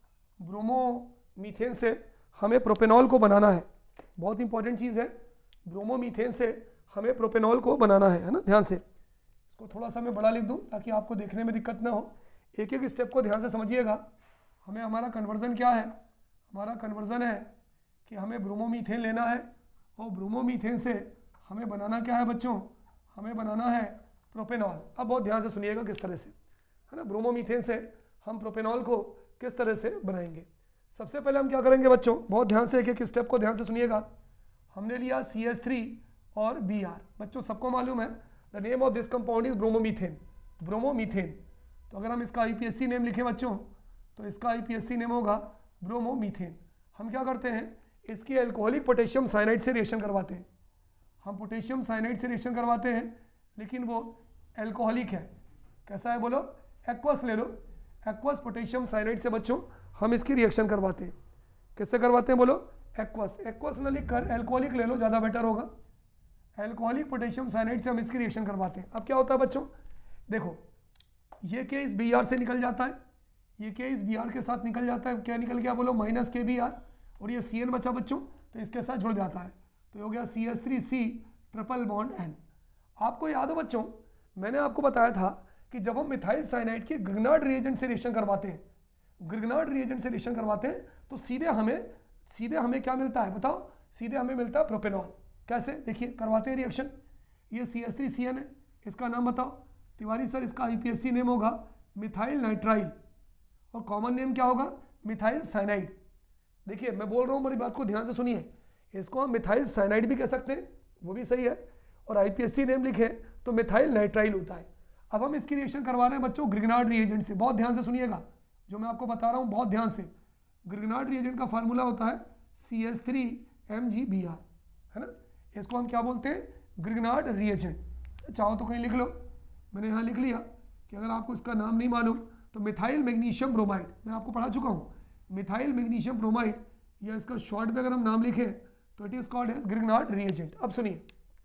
ब्रोमोमीथेन से हमें प्रोपेनॉल को बनाना है, बहुत इंपॉर्टेंट चीज़ है। ब्रोमोमीथेन से हमें प्रोपेनॉल को बनाना है, है ना, ध्यान से। इसको थोड़ा सा मैं बड़ा लिख दूं ताकि आपको देखने में दिक्कत ना हो, एक एक स्टेप को ध्यान से समझिएगा। हमें हमारा कन्वर्जन क्या है, हमारा कन्वर्जन है कि हमें ब्रोमोमीथेन लेना है और ब्रोमोमीथेन से हमें बनाना क्या है बच्चों, हमें बनाना है प्रोपेनॉल। अब बहुत ध्यान से सुनिएगा किस तरह से, है ना, ब्रोमोमीथेन से हम प्रोपेनॉल को किस तरह से बनाएंगे। सबसे पहले हम क्या करेंगे बच्चों, बहुत ध्यान से एक एक स्टेप को ध्यान से सुनिएगा। हमने लिया सी एच थ्री और बी आर, बच्चों सबको मालूम है the name of this compound is bromomethane, bromomethane. तो अगर हम इसका I P S C name लिखें बच्चों तो इसका I P S C name होगा ब्रोमोमीथेन। हम क्या करते हैं, इसकी एल्कोहलिक पोटेशियम साइनाइड से रिएक्शन करवाते हैं, हम पोटेशियम साइनाइड से रिएक्शन करवाते हैं लेकिन वो एल्कोहलिक है। कैसा है बोलो, एक्वस ले लो, एक्वस पोटेशियम साइनाइड से बच्चों हम इसकी रिएक्शन करवाते हैं। किससे करवाते हैं बोलो, एक्वस, एक्वस न लिख कर एल्कोहलिक ले लो, ज़्यादा बेटर होगा। एल्कोहलिक पोटेशियम साइनाइड से हम इसकी रिएक्शन करवाते हैं। अब क्या होता है बच्चों, देखो ये के इस बी आर से निकल जाता है, ये के इस बी आर के साथ निकल जाता है, क्या निकल गया बोलो, माइनस के बी आर, और ये सी एन बचा बच्चों तो इसके साथ जुड़ जाता है, तो हो गया C H three C triple bond N. आपको याद हो बच्चों, मैंने आपको बताया था कि जब हम मिथाइल साइनाइड के ग्रिग्नार्ड रिएजेंट से रिएक्शन करवाते हैं, ग्रिग्नार्ड रिएजेंट से रिएक्शन करवाते हैं तो सीधे हमें सीधे हमें क्या मिलता है बताओ, सीधे हमें मिलता है प्रोपेनॉल। कैसे, देखिए करवाते हैं रिएक्शन, ये C H three C N है, इसका नाम बताओ तिवारी सर, इसका I P S C name होगा मिथाइल नाइट्राइल और कॉमन नेम क्या होगा, मिथाइल साइनाइड। देखिए मैं बोल रहा हूँ, मेरी बात को ध्यान से सुनिए, इसको हम मिथाइल साइनाइड भी कह सकते हैं, वो भी सही है, और I P S C name लिखे तो मिथाइल नाइट्राइल होता है। अब हम इसकी रिएक्शन करवा रहे हैं बच्चों ग्रिग्नार्ड रिएजेंट से, बहुत ध्यान से सुनिएगा जो मैं आपको बता रहा हूँ, बहुत ध्यान से। ग्रिग्नार्ड रिएजेंट का फार्मूला होता है C H three M G B R, है ना, इसको हम क्या बोलते हैं, ग्रिग्नार्ड रिएजेंट। चाहो तो कहीं लिख लो, मैंने यहाँ लिख लिया कि अगर आपको इसका नाम नहीं मालूम तो मिथाइल मैग्नीशियम ब्रोमाइड, मैं आपको पढ़ा चुका हूँ, मिथाइल मैग्नीशियम ब्रोमाइड, या इसका शॉर्ट में अगर हम नाम लिखें तो it is called as Grignard reagent. अब सुनिए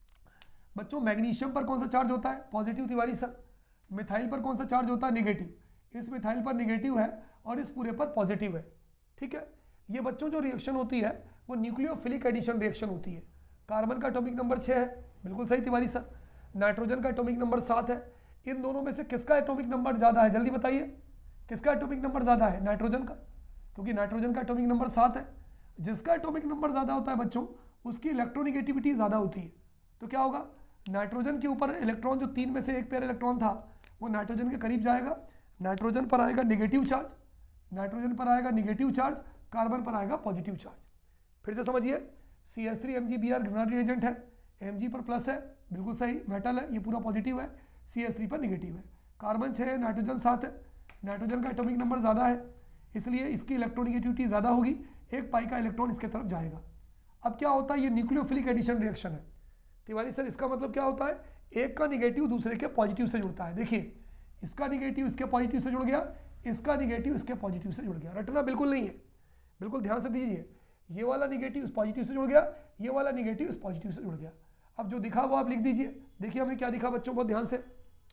बच्चों, मैग्नीशियम पर कौन सा चार्ज होता है, पॉजिटिव तिवारी सर, मिथाइल पर कौन सा चार्ज होता है, निगेटिव। इस मिथाइल पर निगेटिव है और इस पूरे पर पॉजिटिव है, ठीक है। ये बच्चों जो रिएक्शन होती है वो न्यूक्लियोफिलिक एडिशन रिएक्शन होती है। कार्बन का एटॉमिक नंबर छः है, बिल्कुल सही तिवारी सर। नाइट्रोजन का एटॉमिक नंबर सात है। इन दोनों में से किसका एटॉमिक नंबर ज़्यादा है, जल्दी बताइए, किसका एटॉमिक नंबर ज़्यादा है? नाइट्रोजन का, क्योंकि नाइट्रोजन का एटॉमिक नंबर सात है। जिसका एटॉमिक नंबर ज़्यादा होता है बच्चों, उसकी इलेक्ट्रोनिगेटिविटी ज़्यादा होती है। तो क्या होगा, नाइट्रोजन के ऊपर इलेक्ट्रॉन, जो तीन में से एक पेयर इलेक्ट्रॉन था, वो नाइट्रोजन के करीब जाएगा। नाइट्रोजन पर आएगा निगेटिव चार्ज, नाइट्रोजन पर आएगा निगेटिव चार्ज, कार्बन पर आएगा पॉजिटिव चार्ज। फिर से समझिए, C H three M G B R Grignard reagent है, एम जी पर प्लस है, बिल्कुल सही, मेटल है, ये पूरा पॉजिटिव है, सी एच थ्री पर निगेटिव है। कार्बन छः है, नाइट्रोजन सात है। नाइट्रोजन का एटॉमिक नंबर ज़्यादा है, इसलिए इसकी इलेक्ट्रोनिगेटिविटी ज़्यादा होगी, एक पाई का इलेक्ट्रॉन इसके तरफ जाएगा। अब क्या होता है, ये न्यूक्लियोफिलिक एडिशन रिएक्शन है। तिवारी सर इसका मतलब क्या होता है, एक का निगेटिव दूसरे के पॉजिटिव से जुड़ता है। देखिए, इसका निगेटिव इसके पॉजिटिव से जुड़ गया, इसका निगेटिव इसके पॉजिटिव से जुड़ गया। रटना बिल्कुल नहीं है, बिल्कुल ध्यान से दीजिए। ये वाला निगेटिव इस पॉजिटिव से जुड़ गया, ये वाला निगेटिव इस पॉजिटिव से जुड़ गया। अब जो दिखा वो आप लिख दीजिए। देखिए हमें क्या दिखा बच्चों, बहुत ध्यान से,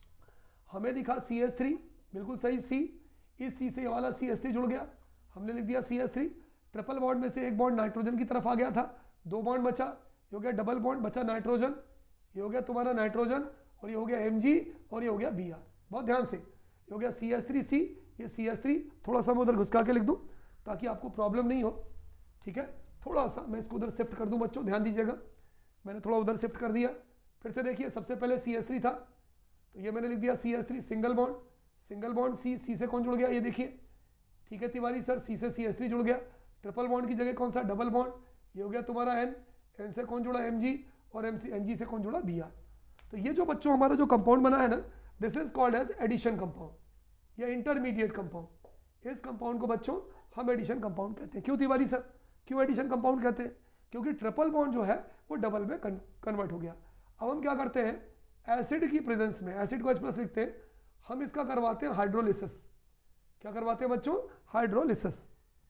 हमें दिखा सी एच थ्री, बिल्कुल सही, सी, इस सी से ये वाला सी एच थ्री जुड़ गया, हमने लिख दिया C H three. Triple bond में से एक बॉन्ड नाइट्रोजन की तरफ आ गया था, दो बॉन्ड बचा, ये हो गया डबल बॉन्ड, बचा नाइट्रोजन, ये हो गया तुम्हारा नाइट्रोजन, और ये हो गया एम जी, और ये हो गया बी आर। बहुत ध्यान से, ये हो गया सी एच थ्री सी, ये सी एच थ्री, थोड़ा सा मैं उधर घुसका के लिख दूँ ताकि आपको प्रॉब्लम नहीं हो, ठीक है। थोड़ा सा मैं इसको उधर शिफ्ट कर दूँ बच्चों, ध्यान दीजिएगा, मैंने थोड़ा उधर शिफ्ट कर दिया। फिर से देखिए, सबसे पहले सी एच थ्री था, तो ये मैंने लिख दिया C H three, single bond, single bond, C, C से कौन जुड़ गया, ये देखिए, ठीक है तिवारी सर, सी से सी एच थ्री जुड़ गया। ट्रिपल बॉन्ड की जगह कौन सा, डबल बॉन्ड, ये हो गया तुम्हारा एन, एन से कौन जुड़ा, एम जी, और एम सी, एम जी से कौन जुड़ा, बी आर। तो ये जो बच्चों हमारा जो कंपाउंड बना है ना, this is called as addition compound या इंटरमीडिएट कंपाउंड। इस कंपाउंड को बच्चों हम एडिशन कंपाउंड कहते हैं। क्यों तिवारी सर, क्यों एडिशन कंपाउंड कहते हैं? क्योंकि ट्रिपल बॉन्ड जो है वो डबल में कन्वर्ट हो गया। अब हम क्या करते हैं, एसिड की प्रेजेंस में, एसिड को H प्लस लिखते हैं, हम इसका करवाते हैं हाइड्रोलिसिस। क्या करवाते हैं बच्चों, हाइड्रोलिसिस।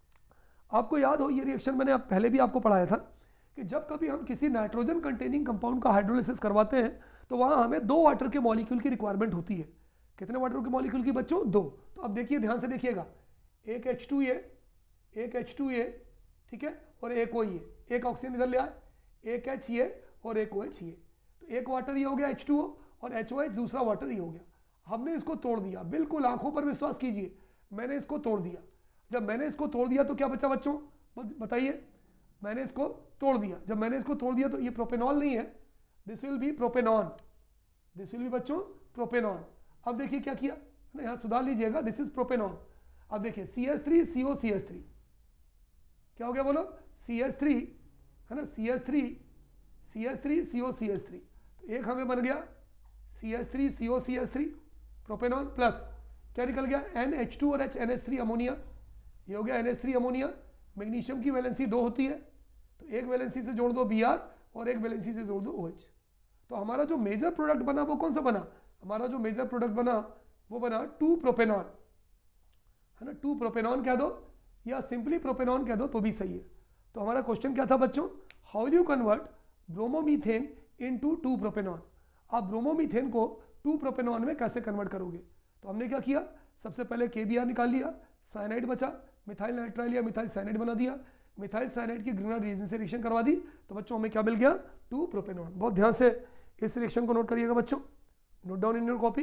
आपको याद हो, ये रिएक्शन मैंने आप पहले भी आपको पढ़ाया था कि जब कभी हम किसी नाइट्रोजन कंटेनिंग कंपाउंड का हाइड्रोलिसिस करवाते हैं तो वहाँ हमें दो वाटर के मॉलिक्यूल की रिक्वायरमेंट होती है। कितने वाटर के मॉलिक्यूल की बच्चों, दो। तो अब देखिए, ध्यान से देखिएगा, एक एच टू ए, एक एच टू ए, ठीक है, और एक ओ ये, एक ऑक्सीजन इधर ले आए, एक एच ये और एक ओ एच ये। तो एक वाटर ये हो गया एच टू ओ, और एच ओ एच दूसरा वाटर ये हो गया। हमने इसको तोड़ दिया, बिल्कुल आंखों पर विश्वास कीजिए, मैंने इसको तोड़ दिया। जब मैंने इसको तोड़ दिया तो क्या बचा बच्चों, बताइए, मैंने इसको तोड़ दिया। जब मैंने इसको तोड़ दिया तो ये प्रोपेनॉल नहीं है, this will be propanone, this will be बच्चों प्रोपेनॉन। अब देखिए क्या किया, ना यहाँ सुधार लीजिएगा, दिस इज प्रोपेनॉन। अब देखिए C H three C O C H three, क्या हो गया बोलो, सी एच थ्री है ना, C H three C H three C O C H three. तो एक हमें बन गया C H three C O C H three propanone, plus क्या निकल गया, एन एच टू और H N H three ammonia, ये हो गया N H three ammonia. Magnesium की वैलेंसी दो होती है, तो एक वैलेंसी से जोड़ दो बी आर और एक वैलेंसी से जोड़ दो ओ एच। तो हमारा जो मेजर प्रोडक्ट बना वो कौन सा बना, हमारा जो मेजर प्रोडक्ट बना वो बना टू प्रोपेनॉन, है ना, टू प्रोपेनॉन कह दो या सिंपली प्रोपेनॉन कह दो तो भी सही है। तो हमारा क्वेश्चन क्या था बच्चों, how do you convert bromomethane into two propanone. आप ब्रोमोमीथेन को टू प्रोपेनॉन में कैसे कन्वर्ट करोगे। तो हमने क्या किया, सबसे पहले के बी आर निकाल लिया, साइनाइड बचा, मिथाइल नाइट्राइल या मिथाइल साइनाइड बना दिया, मिथाइल साइनाइड की ग्रीनर रिएजेंट से रिएक्शन करवा दी, तो बच्चों हमें क्या मिल गया, टू प्रोपेनॉन। बहुत ध्यान से इस रिएक्शन को नोट करिएगा बच्चों, note down in your copy.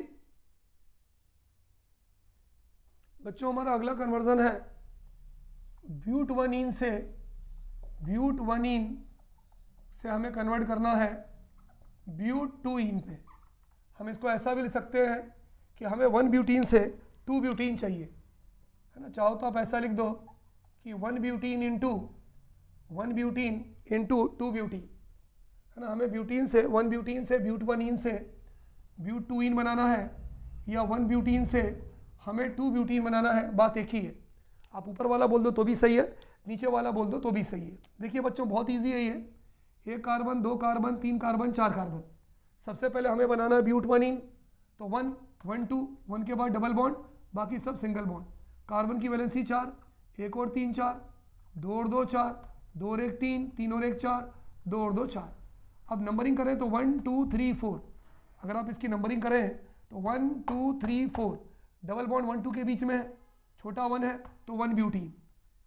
बच्चों हमारा अगला कन्वर्जन है ब्यूटवनीन से, ब्यूटवनीन से हमें कन्वर्ट करना है ब्यूटूइन पे। हम इसको ऐसा भी लिख सकते हैं कि हमें वन ब्यूटीन से टू ब्यूटीन चाहिए, है ना। चाहो तो आप ऐसा लिख दो कि one butene into one butene into two butene, है ना। हमें ब्यूटीन से, वन ब्यूटीन से ब्यूटवनीन से ब्यूटूइन बनाना है, या वन ब्यूटीन से हमें टू ब्यूटीन बनाना है, बात एक ही है। आप ऊपर वाला बोल दो तो भी सही है, नीचे वाला बोल दो तो भी सही है। देखिए बच्चों बहुत ईजी है ये, एक कार्बन, दो कार्बन, तीन कार्बन, चार कार्बन। सबसे पहले हमें बनाना है ब्यूटवनीन, तो वन वन टू, वन के बाद डबल बॉन्ड, बाकी सब सिंगल बॉन्ड। कार्बन की वैलेंसी चार, एक और तीन चार, दो और दो चार, दो और एक तीन, तीन और एक चार, दो और दो चार। अब नंबरिंग करें तो वन टू थ्री फोर, अगर आप इसकी नंबरिंग करें तो one two three four, double bond one two के बीच में है, छोटा वन है तो वन ब्यूटीन,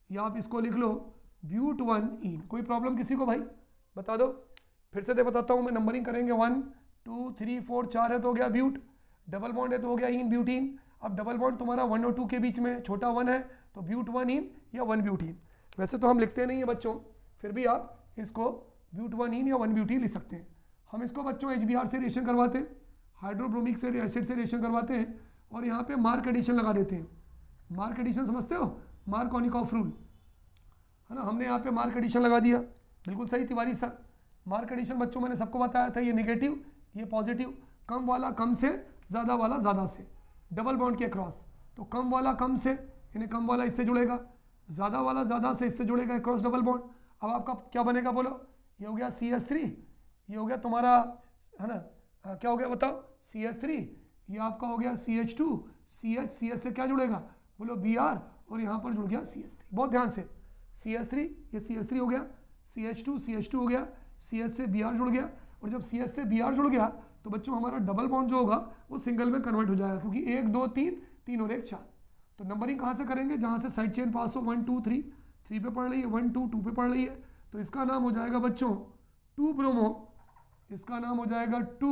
या आप इसको लिख लो ब्यूट वन इन। कोई प्रॉब्लम किसी को भाई बता दो। फिर से दे बताता हूँ मैं, नंबरिंग करेंगे वन टू थ्री फोर, चार है तो हो गया ब्यूट, डबल बॉन्ड है तो हो गया इन ब्यूटीन। अब डबल बॉन्ड तुम्हारा वन और टू के बीच में छोटा वन है तो ब्यूट वन इन या वन ब्यूटीन। वैसे तो हम लिखते नहीं है बच्चों, फिर भी आप इसको ब्यूट वन इन या वन ब्यूटीन लिख सकते हैं। हम इसको बच्चों एच बी आर से रिएक्शन करवाते हैं, हाइड्रोब्रोमिक से एसिड से रिएक्शन करवाते हैं और यहाँ पे मार्क एडिशन लगा देते हैं। मार्क एडिशन समझते हो, मार्कोनिकॉफ रूल है ना। हमने यहाँ पे मार्क एडिशन लगा दिया, बिल्कुल सही तिवारी सर। मार्क एडिशन बच्चों मैंने सबको बताया था, ये नेगेटिव ये पॉजिटिव, कम वाला कम से, ज़्यादा वाला ज़्यादा से, डबल बॉन्ड के क्रॉस। तो कम वाला कम से यानी कम वाला इससे जुड़ेगा, ज़्यादा वाला ज़्यादा से इससे जुड़ेगा, क्रॉस डबल बॉन्ड। अब आपका क्या बनेगा बोलो, ये हो गया सी एस थ्री, ये हो गया तुम्हारा है ना आ, क्या हो गया बताओ, सी एच थ्री, ये आपका हो गया C H two, C H C H से क्या जुड़ेगा बोलो बी आर, और यहाँ पर जुड़ गया सी एच थ्री। बहुत ध्यान से, सी एच थ्री ये सी एच थ्री हो गया, C H two C H two हो गया, सी एच से बी आर जुड़ गया, और जब सी एच से बी आर जुड़ गया तो बच्चों हमारा डबल बॉन्ड जो होगा वो सिंगल में कन्वर्ट हो जाएगा, क्योंकि एक दो तीन, तीन और एक चार। तो नंबरिंग कहाँ से करेंगे, जहाँ से साइड चेन पास हो, वन टू थ्री, थ्री पे पढ़ रही है, वन टू टू पे पढ़ रही है, तो इसका नाम हो जाएगा बच्चों टू ब्रोमो, इसका नाम हो जाएगा टू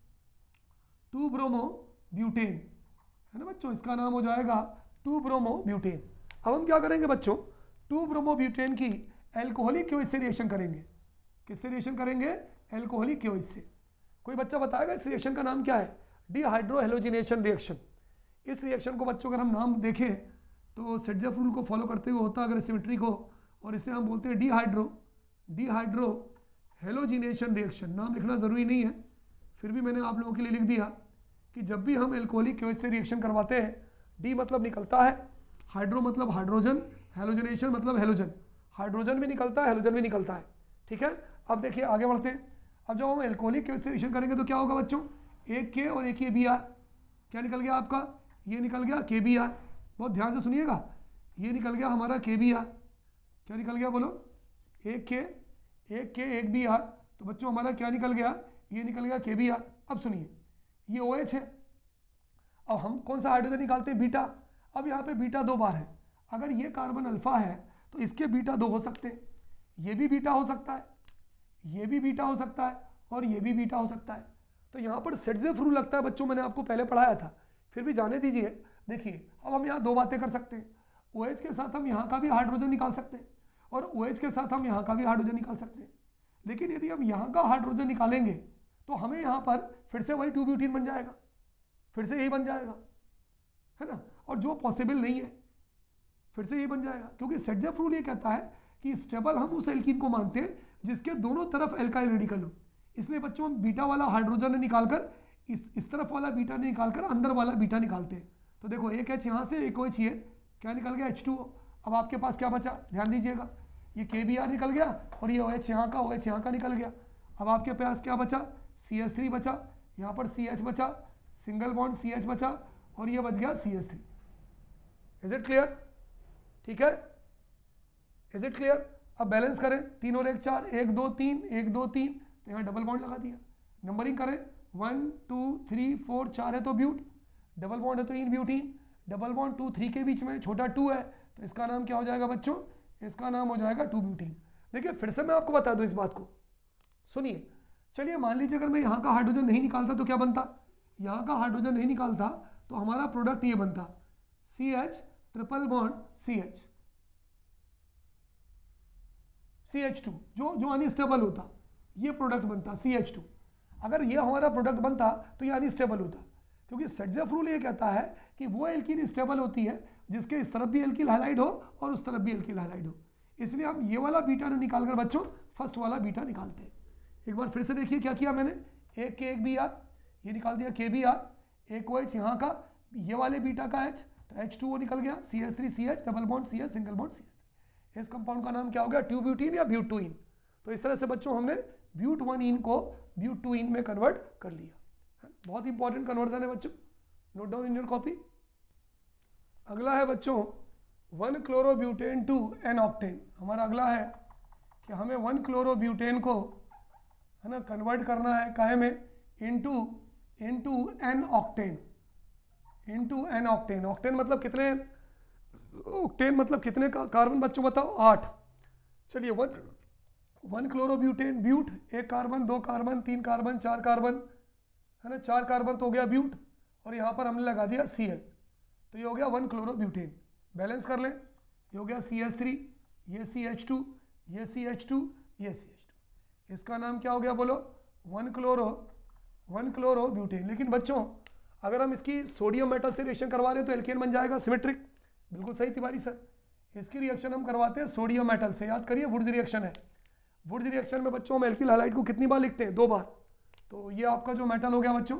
टू ब्रोमो ब्यूटेन, है ना बच्चों, इसका नाम हो जाएगा टू ब्रोमो ब्यूटेन। अब हम क्या करेंगे बच्चों, टू ब्रोमो ब्यूटेन की एल्कोहलिक क्योइज से रिएक्शन करेंगे। किससे रिएक्शन करेंगे, एल्कोहलिक क्योइज से। कोई बच्चा बताएगा इस रिएक्शन का नाम क्या है, डीहाइड्रोहेलोजिनेशन रिएक्शन। इस रिएक्शन को बच्चों अगर हम नाम देखें तो सेटजेफ रूल को फॉलो करते हुए होता अगर सिमेट्री को, और इसे हम बोलते हैं डीहाइड्रो डीहाइड्रो हेलोजिनेशन रिएक्शन। नाम लिखना ज़रूरी नहीं है, फिर भी मैंने आप लोगों के लिए लिख दिया कि जब भी हम एल्कोहलिक क्योइज से रिएक्शन करवाते हैं, डी मतलब निकलता है, हाइड्रो मतलब हाइड्रोजन, हेलोजिनेशन मतलब हेलोजन, हाइड्रोजन भी निकलता है हेलोजन भी निकलता है, ठीक है। अब देखिए आगे बढ़ते हैं। अब जब हम एल्कोहलिक क्योइज से रिएक्शन करेंगे तो क्या होगा बच्चों, एक के और एक ये बी आर, क्या निकल गया आपका, ये निकल गया के बी आर। बहुत ध्यान से सुनिएगा, ये निकल गया हमारा के बी आर, क्या निकल गया बोलो, एक के एक के एक बी आर, तो बच्चों हमारा क्या निकल गया, ये निकल गया के बी आर। अब सुनिए, ये ओ एच है, अब हम कौन सा हाइड्रोजन निकालते हैं, बीटा। अब यहाँ पे बीटा दो बार है, अगर ये कार्बन अल्फा है तो इसके बीटा दो हो सकते हैं, ये भी बीटा हो सकता है, ये भी बीटा हो सकता है, और ये भी बीटा हो सकता है। तो यहाँ पर सेटजेफ रूल लगता है बच्चों, मैंने आपको पहले पढ़ाया था, फिर भी जाने दीजिए। देखिए अब हम यहाँ दो बातें कर सकते हैं, OH के साथ हम यहाँ का भी हाइड्रोजन निकाल सकते हैं, और OH के साथ हम यहाँ का भी हाइड्रोजन निकाल सकते हैं। लेकिन यदि हम यहाँ का हाइड्रोजन निकालेंगे तो हमें यहाँ पर फिर से वही टू ब्यूटीन बन जाएगा, फिर से यही बन जाएगा, है ना। और जो पॉसिबल नहीं है, फिर से यही बन जाएगा, क्योंकि सेटजेफ रूल ये कहता है कि स्टेबल हम उस एल्कीन को मानते हैं जिसके दोनों तरफ एल्काइल रेडिकल हो। इसलिए बच्चों हम बीटा वाला हाइड्रोजन निकालकर इस इस तरफ वाला बीटा निकालकर अंदर वाला बीटा निकालते हैं। तो देखो एक एच यहाँ से, एक OH ये क्या निकल गया, एच टू ओ। अब आपके पास क्या बचा, ध्यान दीजिएगा, ये के बी आर निकल गया और ये OH यहाँ का, OH यहाँ का निकल गया। अब आपके पास क्या बचा, सी एच थ्री बचा, यहाँ पर सी एच बचा, सिंगल बॉन्ड सी एच बचा, और ये बच गया C H three. Is it clear, ठीक है, इज इट क्लियर। अब बैलेंस करें, तीन और एक चार, एक दो तीन, एक दो तीन, तो यहाँ डबल बॉन्ड लगा दिया। नंबरिंग करें, वन टू थ्री फोर, चार है तो ब्यूट, डबल बॉन्ड है तो इन butene, double bond two three के बीच में छोटा टू है, तो इसका नाम क्या हो जाएगा बच्चों, इसका नाम हो जाएगा टू ब्यूटीन। देखिए फिर से मैं आपको बता दूं इस बात को, सुनिए। चलिए मान लीजिए अगर मैं यहाँ का हाइड्रोजन नहीं निकालता तो क्या बनता, यहाँ का हाइड्रोजन नहीं निकालता तो हमारा प्रोडक्ट ये बनता, C H triple bond C H C H two, जो जो अनस्टेबल होता, ये प्रोडक्ट बनता सी एच टू। अगर ये हमारा प्रोडक्ट बनता तो ये अनस्टेबल होता, क्योंकि सेटजेफ रूल ये कहता है कि वो एल्कीन स्टेबल होती है जिसके इस तरफ भी एल्कील हाइलाइड हो और उस तरफ भी एल्कील हाइलाइड हो। इसलिए हम ये वाला बीटा ने निकालकर बच्चों फर्स्ट वाला बीटा निकालते हैं। एक बार फिर से देखिए क्या किया मैंने, एक के एक बी आर, ये निकाल दिया के बी आर, एक ओ एच यहाँ का, ये वाले बीटा का एच, तो एच टू ओ निकल गया, C H three C H, double bond C H, single bond C H three. इस कंपाउंड का नाम क्या हो गया, ट्यू ब्यूटीन या ब्यूट टू इन। तो इस तरह से बच्चों हमने ब्यूट वन इन को ब्यूट टू इन में कन्वर्ट कर लिया। बहुत इंपॉर्टेंट कन्वर्जन है बच्चों, note down in your copy. अगला है बच्चों one chlorobutane to N octane. हमारा अगला है कि हमें वन क्लोरोब्यूटेन को है ना कन्वर्ट करना है काहे में, into into N octane, into N octane. Octane मतलब कितने ऑक्टेन मतलब कितने का कार्बन बच्चों बताओ, आठ। चलिए वन वन क्लोरोब्यूटेन, ब्यूट, एक कार्बन, दो कार्बन, तीन कार्बन, चार कार्बन, है ना, चार कार्बन तो हो गया ब्यूट, और यहाँ पर हमने लगा दिया सी एल, तो ये हो गया वन क्लोरोब्यूटेन। बैलेंस कर लें, ये हो गया सी एच थ्री, ये सी एच टू, ये सी एच टू, ये सी एच टू, इसका नाम क्या हो गया बोलो, वन क्लोरो वन क्लोरोब्यूटेन। लेकिन बच्चों अगर हम इसकी सोडियम मेटल से रिएक्शन करवा रहे हैं तो एल्केन बन जाएगा, सिमेट्रिक। बिल्कुल सही तिवारी सर, इसकी रिएक्शन हम करवाते हैं सोडियम मेटल से, याद करिए वुड्स रिएक्शन है। वुड्स रिएक्शन में बच्चों हम एल्किल हैलाइड को कितनी बार लिखते हैं, दो बार। तो ये आपका जो मेटल हो गया बच्चों,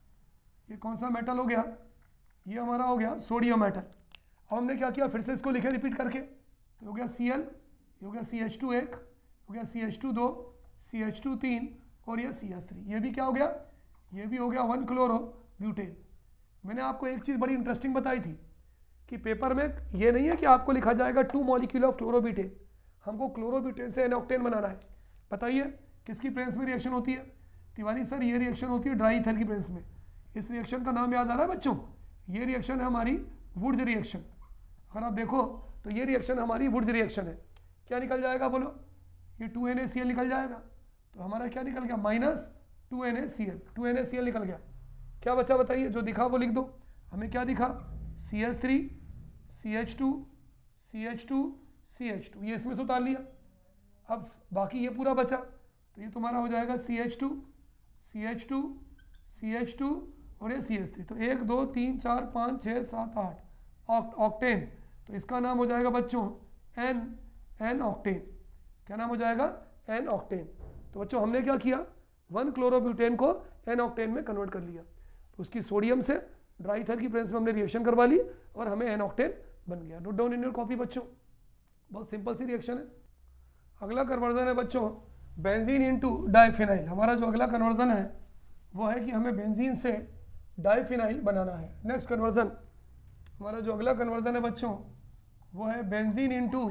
ये कौन सा मेटल हो गया, ये हमारा हो गया सोडियम मेटल। अब हमने क्या किया, फिर से इसको लिखे रिपीट करके, तो हो गया सी एल, ये हो गया सी एच टू एक, हो गया सी एच टू दो, सी एच टू तीन, और ये सी एच थ्री, ये भी क्या हो गया, ये भी हो गया वन क्लोरो ब्यूटेन। मैंने आपको एक चीज़ बड़ी इंटरेस्टिंग बताई थी कि पेपर में ये नहीं है कि आपको लिखा जाएगा टू मॉलिक्यूल ऑफ क्लोरोब्यूटेन, हमको क्लोरोब्यूटेन से एन ऑक्टेन बनाना है। बताइए किसकी प्रेजेंस में रिएक्शन होती है, तिवारी सर ये रिएक्शन होती है ड्राई ईथर की प्रेजेंस में। इस रिएक्शन का नाम याद आ रहा है बच्चों, ये रिएक्शन है हमारी वुड्स रिएक्शन। अगर आप देखो तो ये रिएक्शन हमारी वुड्स रिएक्शन है। क्या निकल जाएगा बोलो, ये two N A C L निकल जाएगा, तो हमारा क्या निकल गया, minus two N A C L, two N A C L निकल गया। क्या बच्चा बताइए, जो दिखा वो लिख दो। हमें क्या दिखा, C H three, C H two, C H two, C H two, ये इसमें से उतार लिया। अब बाकी ये पूरा बचा, तो ये तुम्हारा हो जाएगा C H two, C H two, C H two, और ये सी एच थ्री। तो एक दो तीन चार पाँच छः सात आठ, ऑक्ट ऑक्टेन। तो इसका नाम हो जाएगा बच्चों एन एन ऑक्टेन। क्या नाम हो जाएगा, एन ऑक्टेन। तो बच्चों हमने क्या किया, वन क्लोरोब्यूटेन को एन ऑक्टेन में कन्वर्ट कर लिया। तो उसकी सोडियम से ड्राई ईथर की प्रेजेंस में हमने रिएक्शन करवा ली और हमें एन ऑक्टेन बन गया। Note down in your copy बच्चों, बहुत सिंपल सी रिएक्शन है। अगला कन्वर्जन है बच्चों बेंजीन इनटू डाइफिनाइल। हमारा जो अगला कन्वर्जन है वो है कि हमें बेंजीन से डाइफिनाइल बनाना है। नेक्स्ट कन्वर्जन, हमारा जो अगला कन्वर्जन है बच्चों वो है benzene into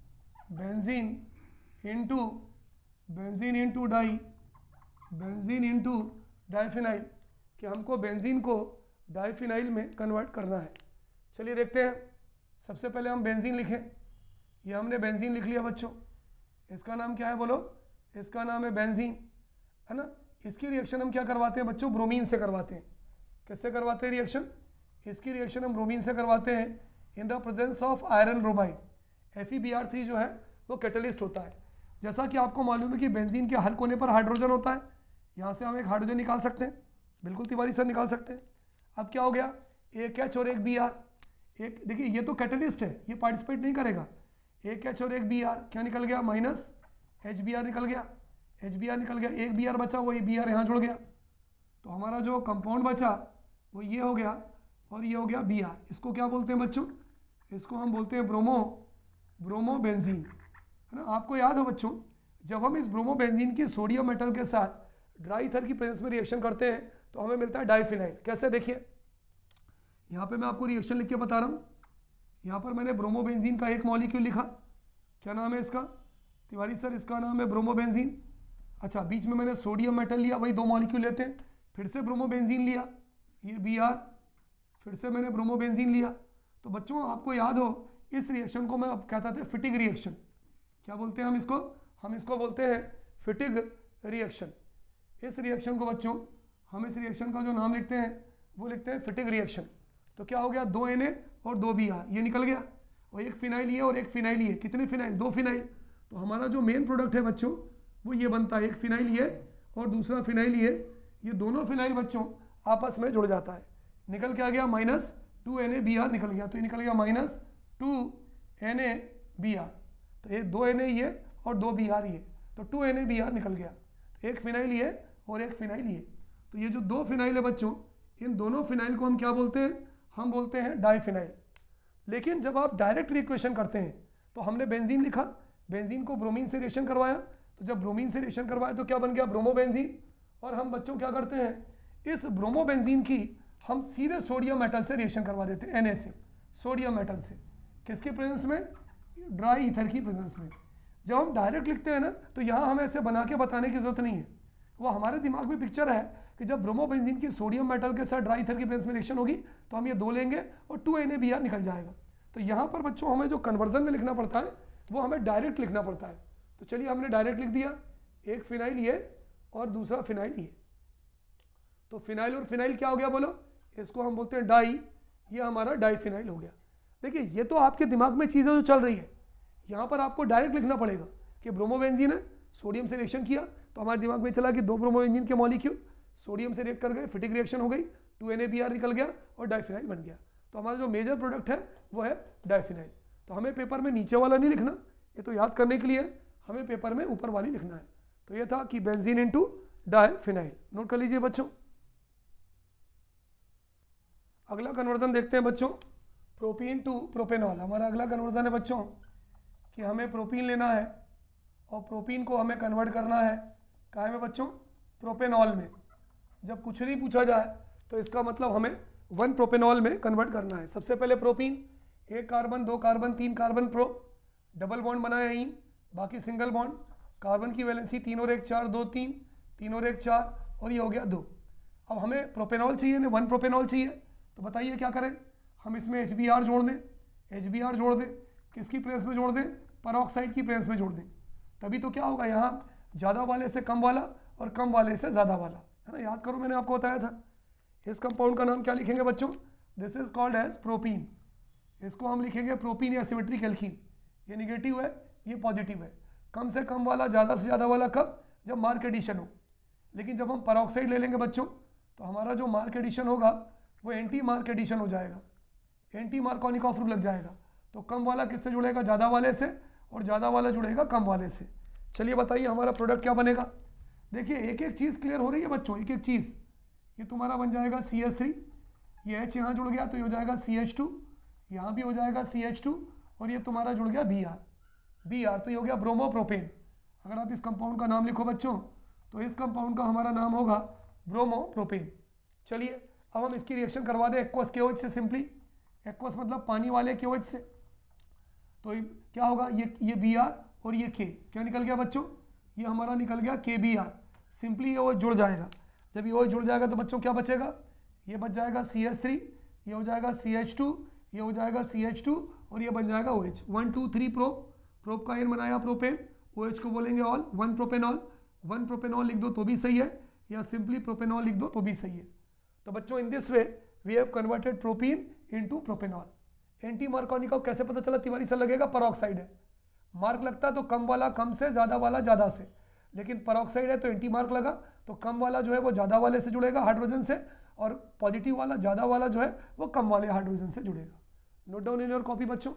benzene into benzene into di benzene into diphenyl, कि हमको बेंजीन को डाइफिनाइल में कन्वर्ट करना है। चलिए देखते हैं। सबसे पहले हम बेंजीन लिखें, ये हमने बेंजीन लिख लिया बच्चों। इसका नाम क्या है बोलो, इसका नाम है बेंजीन, है ना। इसकी रिएक्शन हम क्या करवाते हैं बच्चों, ब्रोमीन से करवाते हैं। किससे करवाते हैं रिएक्शन, इसकी रिएक्शन हम ब्रोमीन से करवाते हैं in the presence of iron bromide. F E B R three जो है वो कैटलिस्ट होता है। जैसा कि आपको मालूम है कि बेंजीन के हर कोने पर हाइड्रोजन होता है, यहाँ से हम एक हाइड्रोजन निकाल सकते हैं, बिल्कुल तिवारी सर निकाल सकते हैं। अब क्या हो गया, एक एच और एक बी आर। एक देखिए ये तो कैटलिस्ट है, ये पार्टिसिपेट नहीं करेगा। एक एच और एक बी आर, क्या निकल गया, माइनस एच बी आर निकल गया, एच बी आर निकल गया, एक बी आर बचा, वही बी आर यहाँ जुड़ गया। तो हमारा जो कंपाउंड बचा वो ये हो गया और ये हो गया बी आर। इसको क्या बोलते हैं बच्चों, इसको हम बोलते हैं ब्रोमो ब्रोमो बेंजीन, है ना। आपको याद हो बच्चों, जब हम इस ब्रोमो बेंजीन की सोडियम मेटल के साथ ड्राई ईथर की प्रेजेंस में रिएक्शन करते हैं तो हमें मिलता है डाइफिनाइल। कैसे, देखिए यहाँ पे मैं आपको रिएक्शन लिख के बता रहा हूँ। यहाँ पर मैंने ब्रोमो बेंजीन का एक मॉलिक्यूल लिखा, क्या नाम है इसका, तिवारी सर इसका नाम है ब्रोमो बेंजीन। अच्छा, बीच में मैंने सोडियम मेटल लिया, वही दो मॉलिक्यूल लेते हैं, फिर से ब्रोमो बेंजीन लिया, ये बी आर, फिर से मैंने ब्रोमो बेंजीन लिया। तो बच्चों आपको याद हो इस रिएक्शन को मैं अब कहता था फिटिग रिएक्शन। क्या बोलते हैं हम इसको, हम इसको बोलते हैं फिटिग रिएक्शन। इस रिएक्शन को बच्चों हम इस रिएक्शन का जो नाम लिखते हैं वो लिखते हैं फिटिग रिएक्शन। तो क्या हो गया, दो एन ए और दो बी आर, ये निकल गया, और एक फिनाइल ये और एक फिनाइल ये। कितने फिनाइल, दो फिनाइल। तो हमारा जो मेन प्रोडक्ट है बच्चों वो ये बनता है, एक फिनाइल ये और दूसरा फिनाइल ये। ये दोनों फिनाइल बच्चों आपस में जुड़ जाता है, निकल के आ गया minus two N A B R निकल गया। तो ये निकल गया minus two N A B R. तो ये दो एन ए ये और दो बी आर ये, तो two N A B R निकल गया। तो एक फिनाइल ये और एक फिनाइल ये। तो ये जो दो फिनाइल है बच्चों, इन दोनों फिनाइल को हम क्या बोलते हैं, हम बोलते हैं डाइफिनाइल। लेकिन जब आप डायरेक्ट रिएक्शन करते हैं तो हमने बेंजीन लिखा, बेंजीन को ब्रोमीन से रिएक्शन करवाया, तो जब ब्रोमीन से रिएक्शन करवाया तो क्या बन गया, ब्रोमो बेंजीन। और हम बच्चों क्या करते हैं, इस ब्रोमो बेंजीन की हम सीधे सोडियम मेटल से रिएक्शन करवा देते हैं, Na से, सोडियम मेटल से। किसके प्रेजेंस में, ड्राई ईथर की प्रेजेंस में। जब हम डायरेक्ट लिखते हैं ना तो यहाँ हमें ऐसे बना के बताने की जरूरत नहीं है, वो हमारे दिमाग में पिक्चर है कि जब ब्रोमो बेंजीन की सोडियम मेटल के साथ ड्राई ईथर की प्रेजेंस में रिएक्शन होगी तो हम ये दो लेंगे और two N A B R निकल जाएगा। तो यहाँ पर बच्चों हमें जो कन्वर्जन में लिखना पड़ता है वो हमें डायरेक्ट लिखना पड़ता है। तो चलिए हमने डायरेक्ट लिख दिया, एक फिनाइल ये और दूसरा फिनाइल ये। तो फिनाइल और फिनाइल क्या हो गया बोलो, इसको हम बोलते हैं डाई, ये हमारा डाई फिनाइल हो गया। देखिए ये तो आपके दिमाग में चीज़ें जो चल रही है, यहाँ पर आपको डायरेक्ट लिखना पड़ेगा कि ब्रोमोबेंजीन है, सोडियम से रिएक्शन किया तो हमारे दिमाग में चला कि दो ब्रोमोबेंजीन के मॉलिक्यूल सोडियम से रिएक्ट कर गए, फिटिक रिएक्शन हो गई, two N A B R निकल गया और डाइफिनाइल बन गया। तो हमारा जो मेजर प्रोडक्ट है वो है डाइफिनाइल। तो हमें पेपर में नीचे वाला नहीं लिखना, ये तो याद करने के लिए हमें पेपर में ऊपर वाली लिखना है। तो ये था कि बेंजीन इनटू डाइफिनाइल, नोट कर लीजिए बच्चों। अगला कन्वर्जन देखते हैं बच्चों, प्रोपीन टू प्रोपेनॉल। हमारा अगला कन्वर्जन है बच्चों कि हमें प्रोपीन लेना है और प्रोपीन को हमें कन्वर्ट करना है काहे में बच्चों, प्रोपेनॉल में। जब कुछ नहीं पूछा जाए तो इसका मतलब हमें वन प्रोपेनॉल में कन्वर्ट करना है। सबसे पहले प्रोपीन, एक कार्बन, दो कार्बन, तीन कार्बन, प्रो, डबल बॉन्ड बनाया इन, बाकी सिंगल बॉन्ड, कार्बन की वैलेंसी तीन और एक चार, दो तीन, तीन और एक चार, और ये हो गया दो। अब हमें प्रोपेनॉल चाहिए ना, वन प्रोपेनॉल चाहिए, तो बताइए क्या करें, हम इसमें एच बी आर जोड़ दें, एच बी आर जोड़ दें, किसकी प्रेस में जोड़ दें, परऑक्साइड की प्रेस में जोड़ दें। तभी तो क्या होगा, यहाँ ज़्यादा वाले से कम वाला और कम वाले से ज़्यादा वाला, है ना, याद करो मैंने आपको बताया था। इस कंपाउंड का नाम क्या लिखेंगे बच्चों, this is called as propene. इसको हम लिखेंगे प्रोपीन या सिमेट्रिक एल्कीन। ये निगेटिव है, ये पॉजिटिव है। कम से कम वाला, ज़्यादा से ज़्यादा वाला कब, जब मार्क एडिशन हो। लेकिन जब हम परऑक्साइड ले लेंगे बच्चों तो हमारा जो मार्क एडिशन होगा वो एंटी मार्क एडिशन हो जाएगा, एंटी मार्कोनिक ऑफ रूल लग जाएगा। तो कम वाला किससे जुड़ेगा, ज़्यादा वाले से, और ज़्यादा वाला जुड़ेगा कम वाले से। चलिए बताइए हमारा प्रोडक्ट क्या बनेगा। देखिए एक एक चीज़ क्लियर हो रही है बच्चों, एक एक चीज़। ये तुम्हारा बन जाएगा सी एच थ्री, ये एच यहाँ जुड़ गया तो ये हो जाएगा सी एच टू, यहाँ भी हो जाएगा सी एच टू, और ये तुम्हारा जुड़ गया बी आर, बी आर तो ये हो गया ब्रोमोप्रोपेन। अगर आप इस कंपाउंड का नाम लिखो बच्चों तो इस कंपाउंड का हमारा नाम होगा ब्रोमोप्रोपेन। चलिए अब हम इसकी रिएक्शन करवा दें एक्वस के ओ एच से। सिंपली एक्वस मतलब पानी वाले के ओ एच से। तो क्या होगा, ये ये बी आर और ये के, क्या निकल गया बच्चों, ये हमारा निकल गया के बी आर। सिंपली ये ओ एच जुड़ जाएगा। जब ये ओ एच जुड़ जाएगा तो बच्चों क्या बचेगा, ये बच जाएगा सी एच थ्री, ये हो जाएगा सी एच टू, ये हो जाएगा सी एच टू, और ये बन जाएगा O H. One two three prop, prop का एन बनाया प्रोपेन, ओ एच को बोलेंगे ol, one propanol. One propanol लिख दो तो भी सही है, या सिंपली प्रोपेनॉल लिख दो तो भी सही है। तो बच्चों in this way we have converted propene into propanol. Anti Markovnikov कैसे पता चला, तिवारी सर लगेगा परऑक्साइड है, मार्क लगता है तो कम वाला कम से, ज़्यादा वाला ज़्यादा से। लेकिन परऑक्साइड है तो एंटी मार्क लगा, तो कम वाला जो है वो ज़्यादा वाले से जुड़ेगा हाइड्रोजन से, और पॉजिटिव वाला, ज़्यादा वाला जो है वो कम वाले हाइड्रोजन से जुड़ेगा। Note down in your copy बच्चों।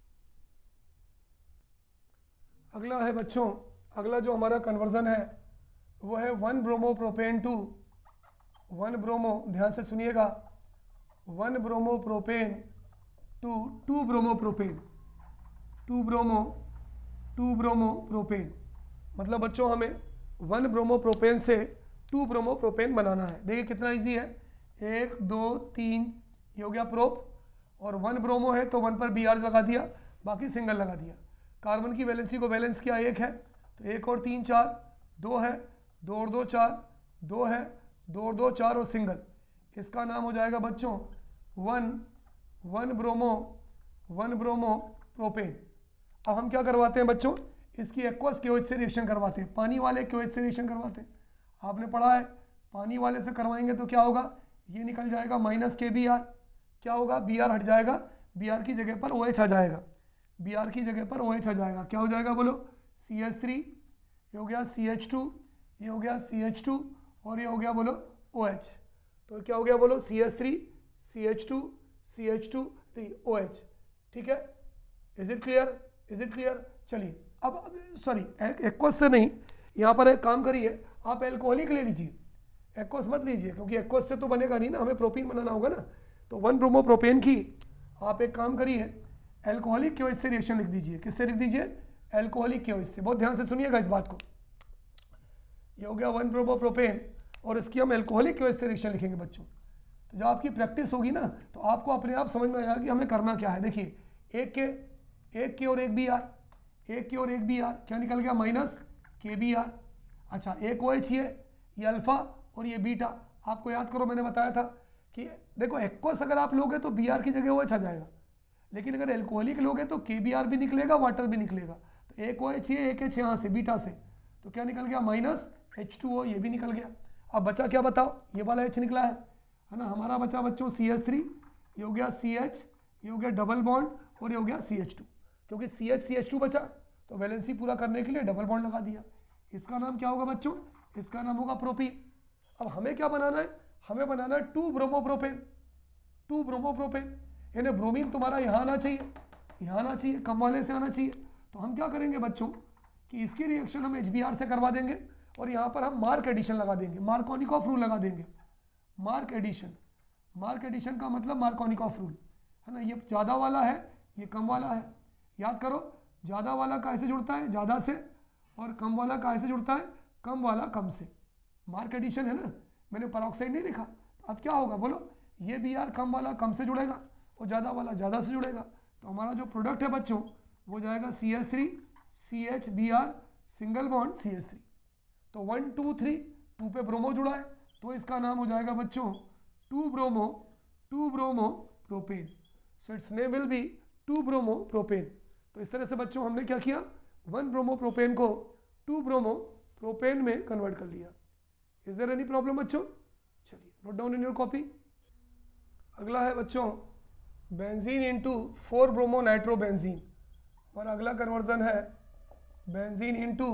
अगला है बच्चों, अगला जो हमारा कन्वर्जन है वो है one bromo propane to one bromo, ध्यान से सुनिएगा, one bromo propane to two bromo propane, two bromo two bromo propane. मतलब बच्चों हमें वन ब्रोमो प्रोपेन से टू ब्रोमो प्रोपेन बनाना है। देखिए कितना इजी है, एक दो तीन, ये हो गया प्रोप, और वन ब्रोमो है तो वन पर बी आर लगा दिया, बाकी सिंगल लगा दिया। कार्बन की वैलेंसी को बैलेंस किया, एक है तो एक और तीन चार, दो है, दो और दो चार, दो है, दो और दो चार, और सिंगल। इसका नाम हो जाएगा बच्चों one one bromo one bromo propane. अब हम क्या करवाते हैं बच्चों, इसकी एक्वस के ओ एच से रिएक्शन करवाते हैं, पानी वाले के ओ एच से रिएक्शन करवाते हैं। आपने पढ़ा है पानी वाले से करवाएंगे तो क्या होगा, ये निकल जाएगा माइनस के बी आर, क्या होगा, बी आर हट जाएगा, बी आर की जगह पर ओ एच आ जाएगा, बी आर की जगह पर ओ एच आ जाएगा। क्या हो जाएगा बोलो, सी एच थ्री, ये हो गया सी एच टू, ये हो गया सी एच टू, और ये हो गया बोलो ओ एच। तो क्या हो गया बोलो, C H three, C H two, C H two, O H. ठीक है, is it clear, is it clear. चलिए अब सॉरी एक्वस से नहीं, यहाँ पर एक काम करिए, आप एल्कोहलिक ले लीजिए, एक्वस मत लीजिए, क्योंकि एक्वस से तो बनेगा नहीं ना, हमें प्रोपीन बनाना होगा ना। तो वन ब्रोमो प्रोपेन की आप एक काम करिए, एल्कोहलिक के ओ एच से रिएक्शन लिख दीजिए। किससे लिख दीजिए, एल्कोहलिक के ओ एच से। बहुत ध्यान से सुनिएगा इस बात को। ये हो गया वन ब्रोमो प्रोपेन, और इसकी हम एल्कोहलिक के ओ एच से रिएक्शन लिखेंगे बच्चों। तो जब आपकी प्रैक्टिस होगी ना तो आपको अपने आप समझ में आएगा कि हमें करना क्या है। देखिए एक के एक के और एक बी आर, एक के और एक बी आर, क्या निकल गया, माइनस के बी आर। अच्छा एक ओ एच, ये ये अल्फा और ये बीटा। आपको याद करो मैंने बताया था कि देखो एक्वस अगर आप लोगे तो बी आर की जगह ओ एच आ जाएगा, लेकिन अगर एल्कोहलिक लोगे तो के बी आर भी निकलेगा, वाटर भी निकलेगा। तो एक ओ एच ये एक एच यहाँ से बीटा से, तो क्या निकल गया माइनस एच टू ओ, ये भी निकल गया। अब बचा क्या बताओ, ये वाला एच निकला है है ना, हमारा बचा बच्चों सी एच थ्री, ये हो गया सी एच, ये हो गया डबल बॉन्ड और ये हो गया सी एच टू। क्योंकि C H C H two बचा तो वैलेंसी पूरा करने के लिए डबल बॉन्ड लगा दिया। इसका नाम क्या होगा बच्चों, इसका नाम होगा प्रोपीन। अब हमें क्या बनाना है, हमें बनाना है टू ब्रोमोप्रोपेन, टू ब्रोमोप्रोपेन, यानी ब्रोमीन तुम्हारा यहाँ आना चाहिए, यहाँ आना चाहिए, कम वाले से आना चाहिए। तो हम क्या करेंगे बच्चों कि इसकी रिएक्शन हम एच बी आर से करवा देंगे और यहाँ पर हम मार्क एडिशन लगा देंगे, मार्कोनिकॉफ रूल लगा देंगे। मार्क एडिशन, मार्क एडिशन का मतलब मार्कोनिकॉफ रूल है ना, ये ज़्यादा वाला है, ये कम वाला है। याद करो, ज़्यादा वाला कैसे जुड़ता है, ज़्यादा से, और कम वाला कैसे जुड़ता है, कम वाला कम से। मार्क एडिशन है ना, मैंने पेरोक्साइड नहीं लिखा। अब क्या होगा बोलो, ये बी आर कम वाला कम से जुड़ेगा और ज़्यादा वाला ज़्यादा से जुड़ेगा। तो हमारा जो प्रोडक्ट है बच्चों वो जाएगा C H three C H B R single bond C H three. तो वन टू थ्री, टू पे ब्रोमो जुड़ा है तो इसका नाम हो जाएगा बच्चों two bromo, two bromo propane. So it's name will be two bromo propane. तो इस तरह से बच्चों हमने क्या किया, वन ब्रोमो प्रोपेन को टू ब्रोमो प्रोपेन में कन्वर्ट कर लिया। इज देयर एनी प्रॉब्लम बच्चों? चलिए note down in your copy. अगला है बच्चों benzene into four bromo nitro benzene. हमारा अगला कन्वर्जन है benzene into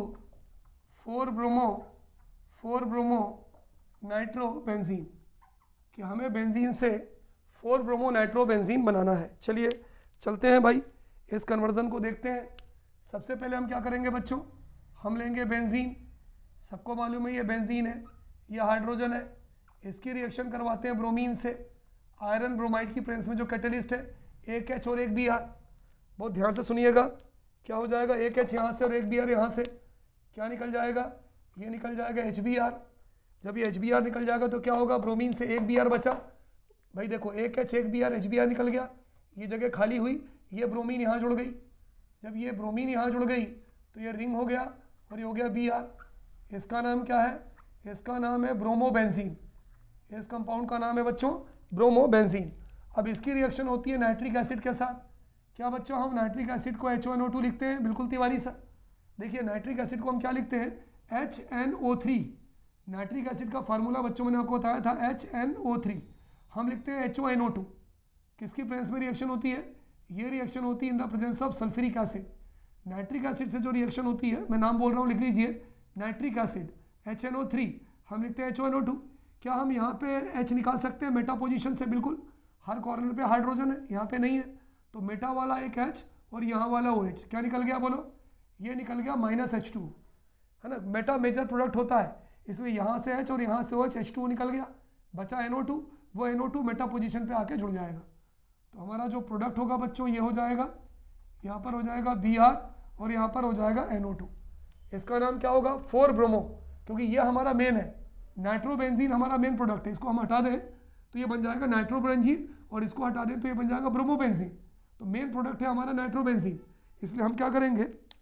four bromo four bromo nitro benzene, कि हमें बेंजीन से फोर ब्रोमो नाइट्रो बेंजीन बनाना है। चलिए चलते हैं भाई, इस कन्वर्जन को देखते हैं। सबसे पहले हम क्या करेंगे बच्चों, हम लेंगे बेंजीन, सबको मालूम है ये बेंजीन है, ये हाइड्रोजन है, इसकी रिएक्शन करवाते हैं ब्रोमीन से। आयरन ब्रोमाइड की प्रेजेंस में जो कैटलिस्ट है, एक एच और एक बी आर। बहुत ध्यान से सुनिएगा, क्या हो जाएगा, एक एच यहाँ से और एक बी आर यहाँ से, क्या निकल जाएगा, ये निकल जाएगा एच बी आर। जब ये एच बी आर निकल जाएगा तो क्या होगा, ब्रोमीन से एक बी आर बचा। भाई देखो एक एच एक B R, H B R निकल गया, ये जगह खाली हुई, ये ब्रोमीन यहाँ जुड़ गई। जब ये ब्रोमीन यहाँ जुड़ गई तो ये रिंग हो गया और ये हो गया बी आर। इसका नाम क्या है, इसका नाम है ब्रोमोबेंजीन। इस कंपाउंड का नाम है बच्चों ब्रोमोबेंजीन। अब इसकी रिएक्शन होती है नाइट्रिक एसिड के साथ। क्या बच्चों, हम नाइट्रिक एसिड को H O N O two लिखते हैं, बिल्कुल तिवारी सर। देखिए नाइट्रिक एसिड को हम क्या लिखते हैं, H N O three. Nitric acid का फार्मूला बच्चों मैंने आपको बताया था एच एन ओ थ्री, हम लिखते हैं H O N O two. किसकी प्रेजेंस में रिएक्शन होती है, ये रिएक्शन होती है in the presence of sulphuric acid. Nitric acid से जो रिएक्शन होती है, मैं नाम बोल रहा हूँ लिख लीजिए, nitric acid H N O three, हम लिखते हैं H O N O two. क्या हम यहाँ पे H निकाल सकते हैं मेटा पोजीशन से, बिल्कुल, हर कॉर्नर पे हाइड्रोजन है, यहाँ पे नहीं है, तो मेटा वाला एक H और यहाँ वाला ओ एच, क्या निकल गया बोलो, ये निकल गया माइनस एच टू, है ना। मेटा मेजर प्रोडक्ट होता है, इसलिए यहाँ से H और यहाँ से OH, एच टू निकल गया, बचा एन ओ टू, वो N O two meta position पे आके जुड़ जाएगा। तो हमारा जो प्रोडक्ट होगा बच्चों ये हो जाएगा, यहाँ पर हो जाएगा बी आर और यहाँ पर हो जाएगा एन ओ टू। इसका नाम क्या होगा, फोर ब्रोमो, क्योंकि ये हमारा मेन है, नाइट्रोबेंजीन हमारा मेन प्रोडक्ट है। इसको हम हटा दें तो ये बन जाएगा नाइट्रोबेंजीन और इसको हटा दें तो ये बन जाएगा ब्रोमोबेंजीन। तो मेन प्रोडक्ट है हमारा नाइट्रोबेंजीन, इसलिए हम क्या करेंगे,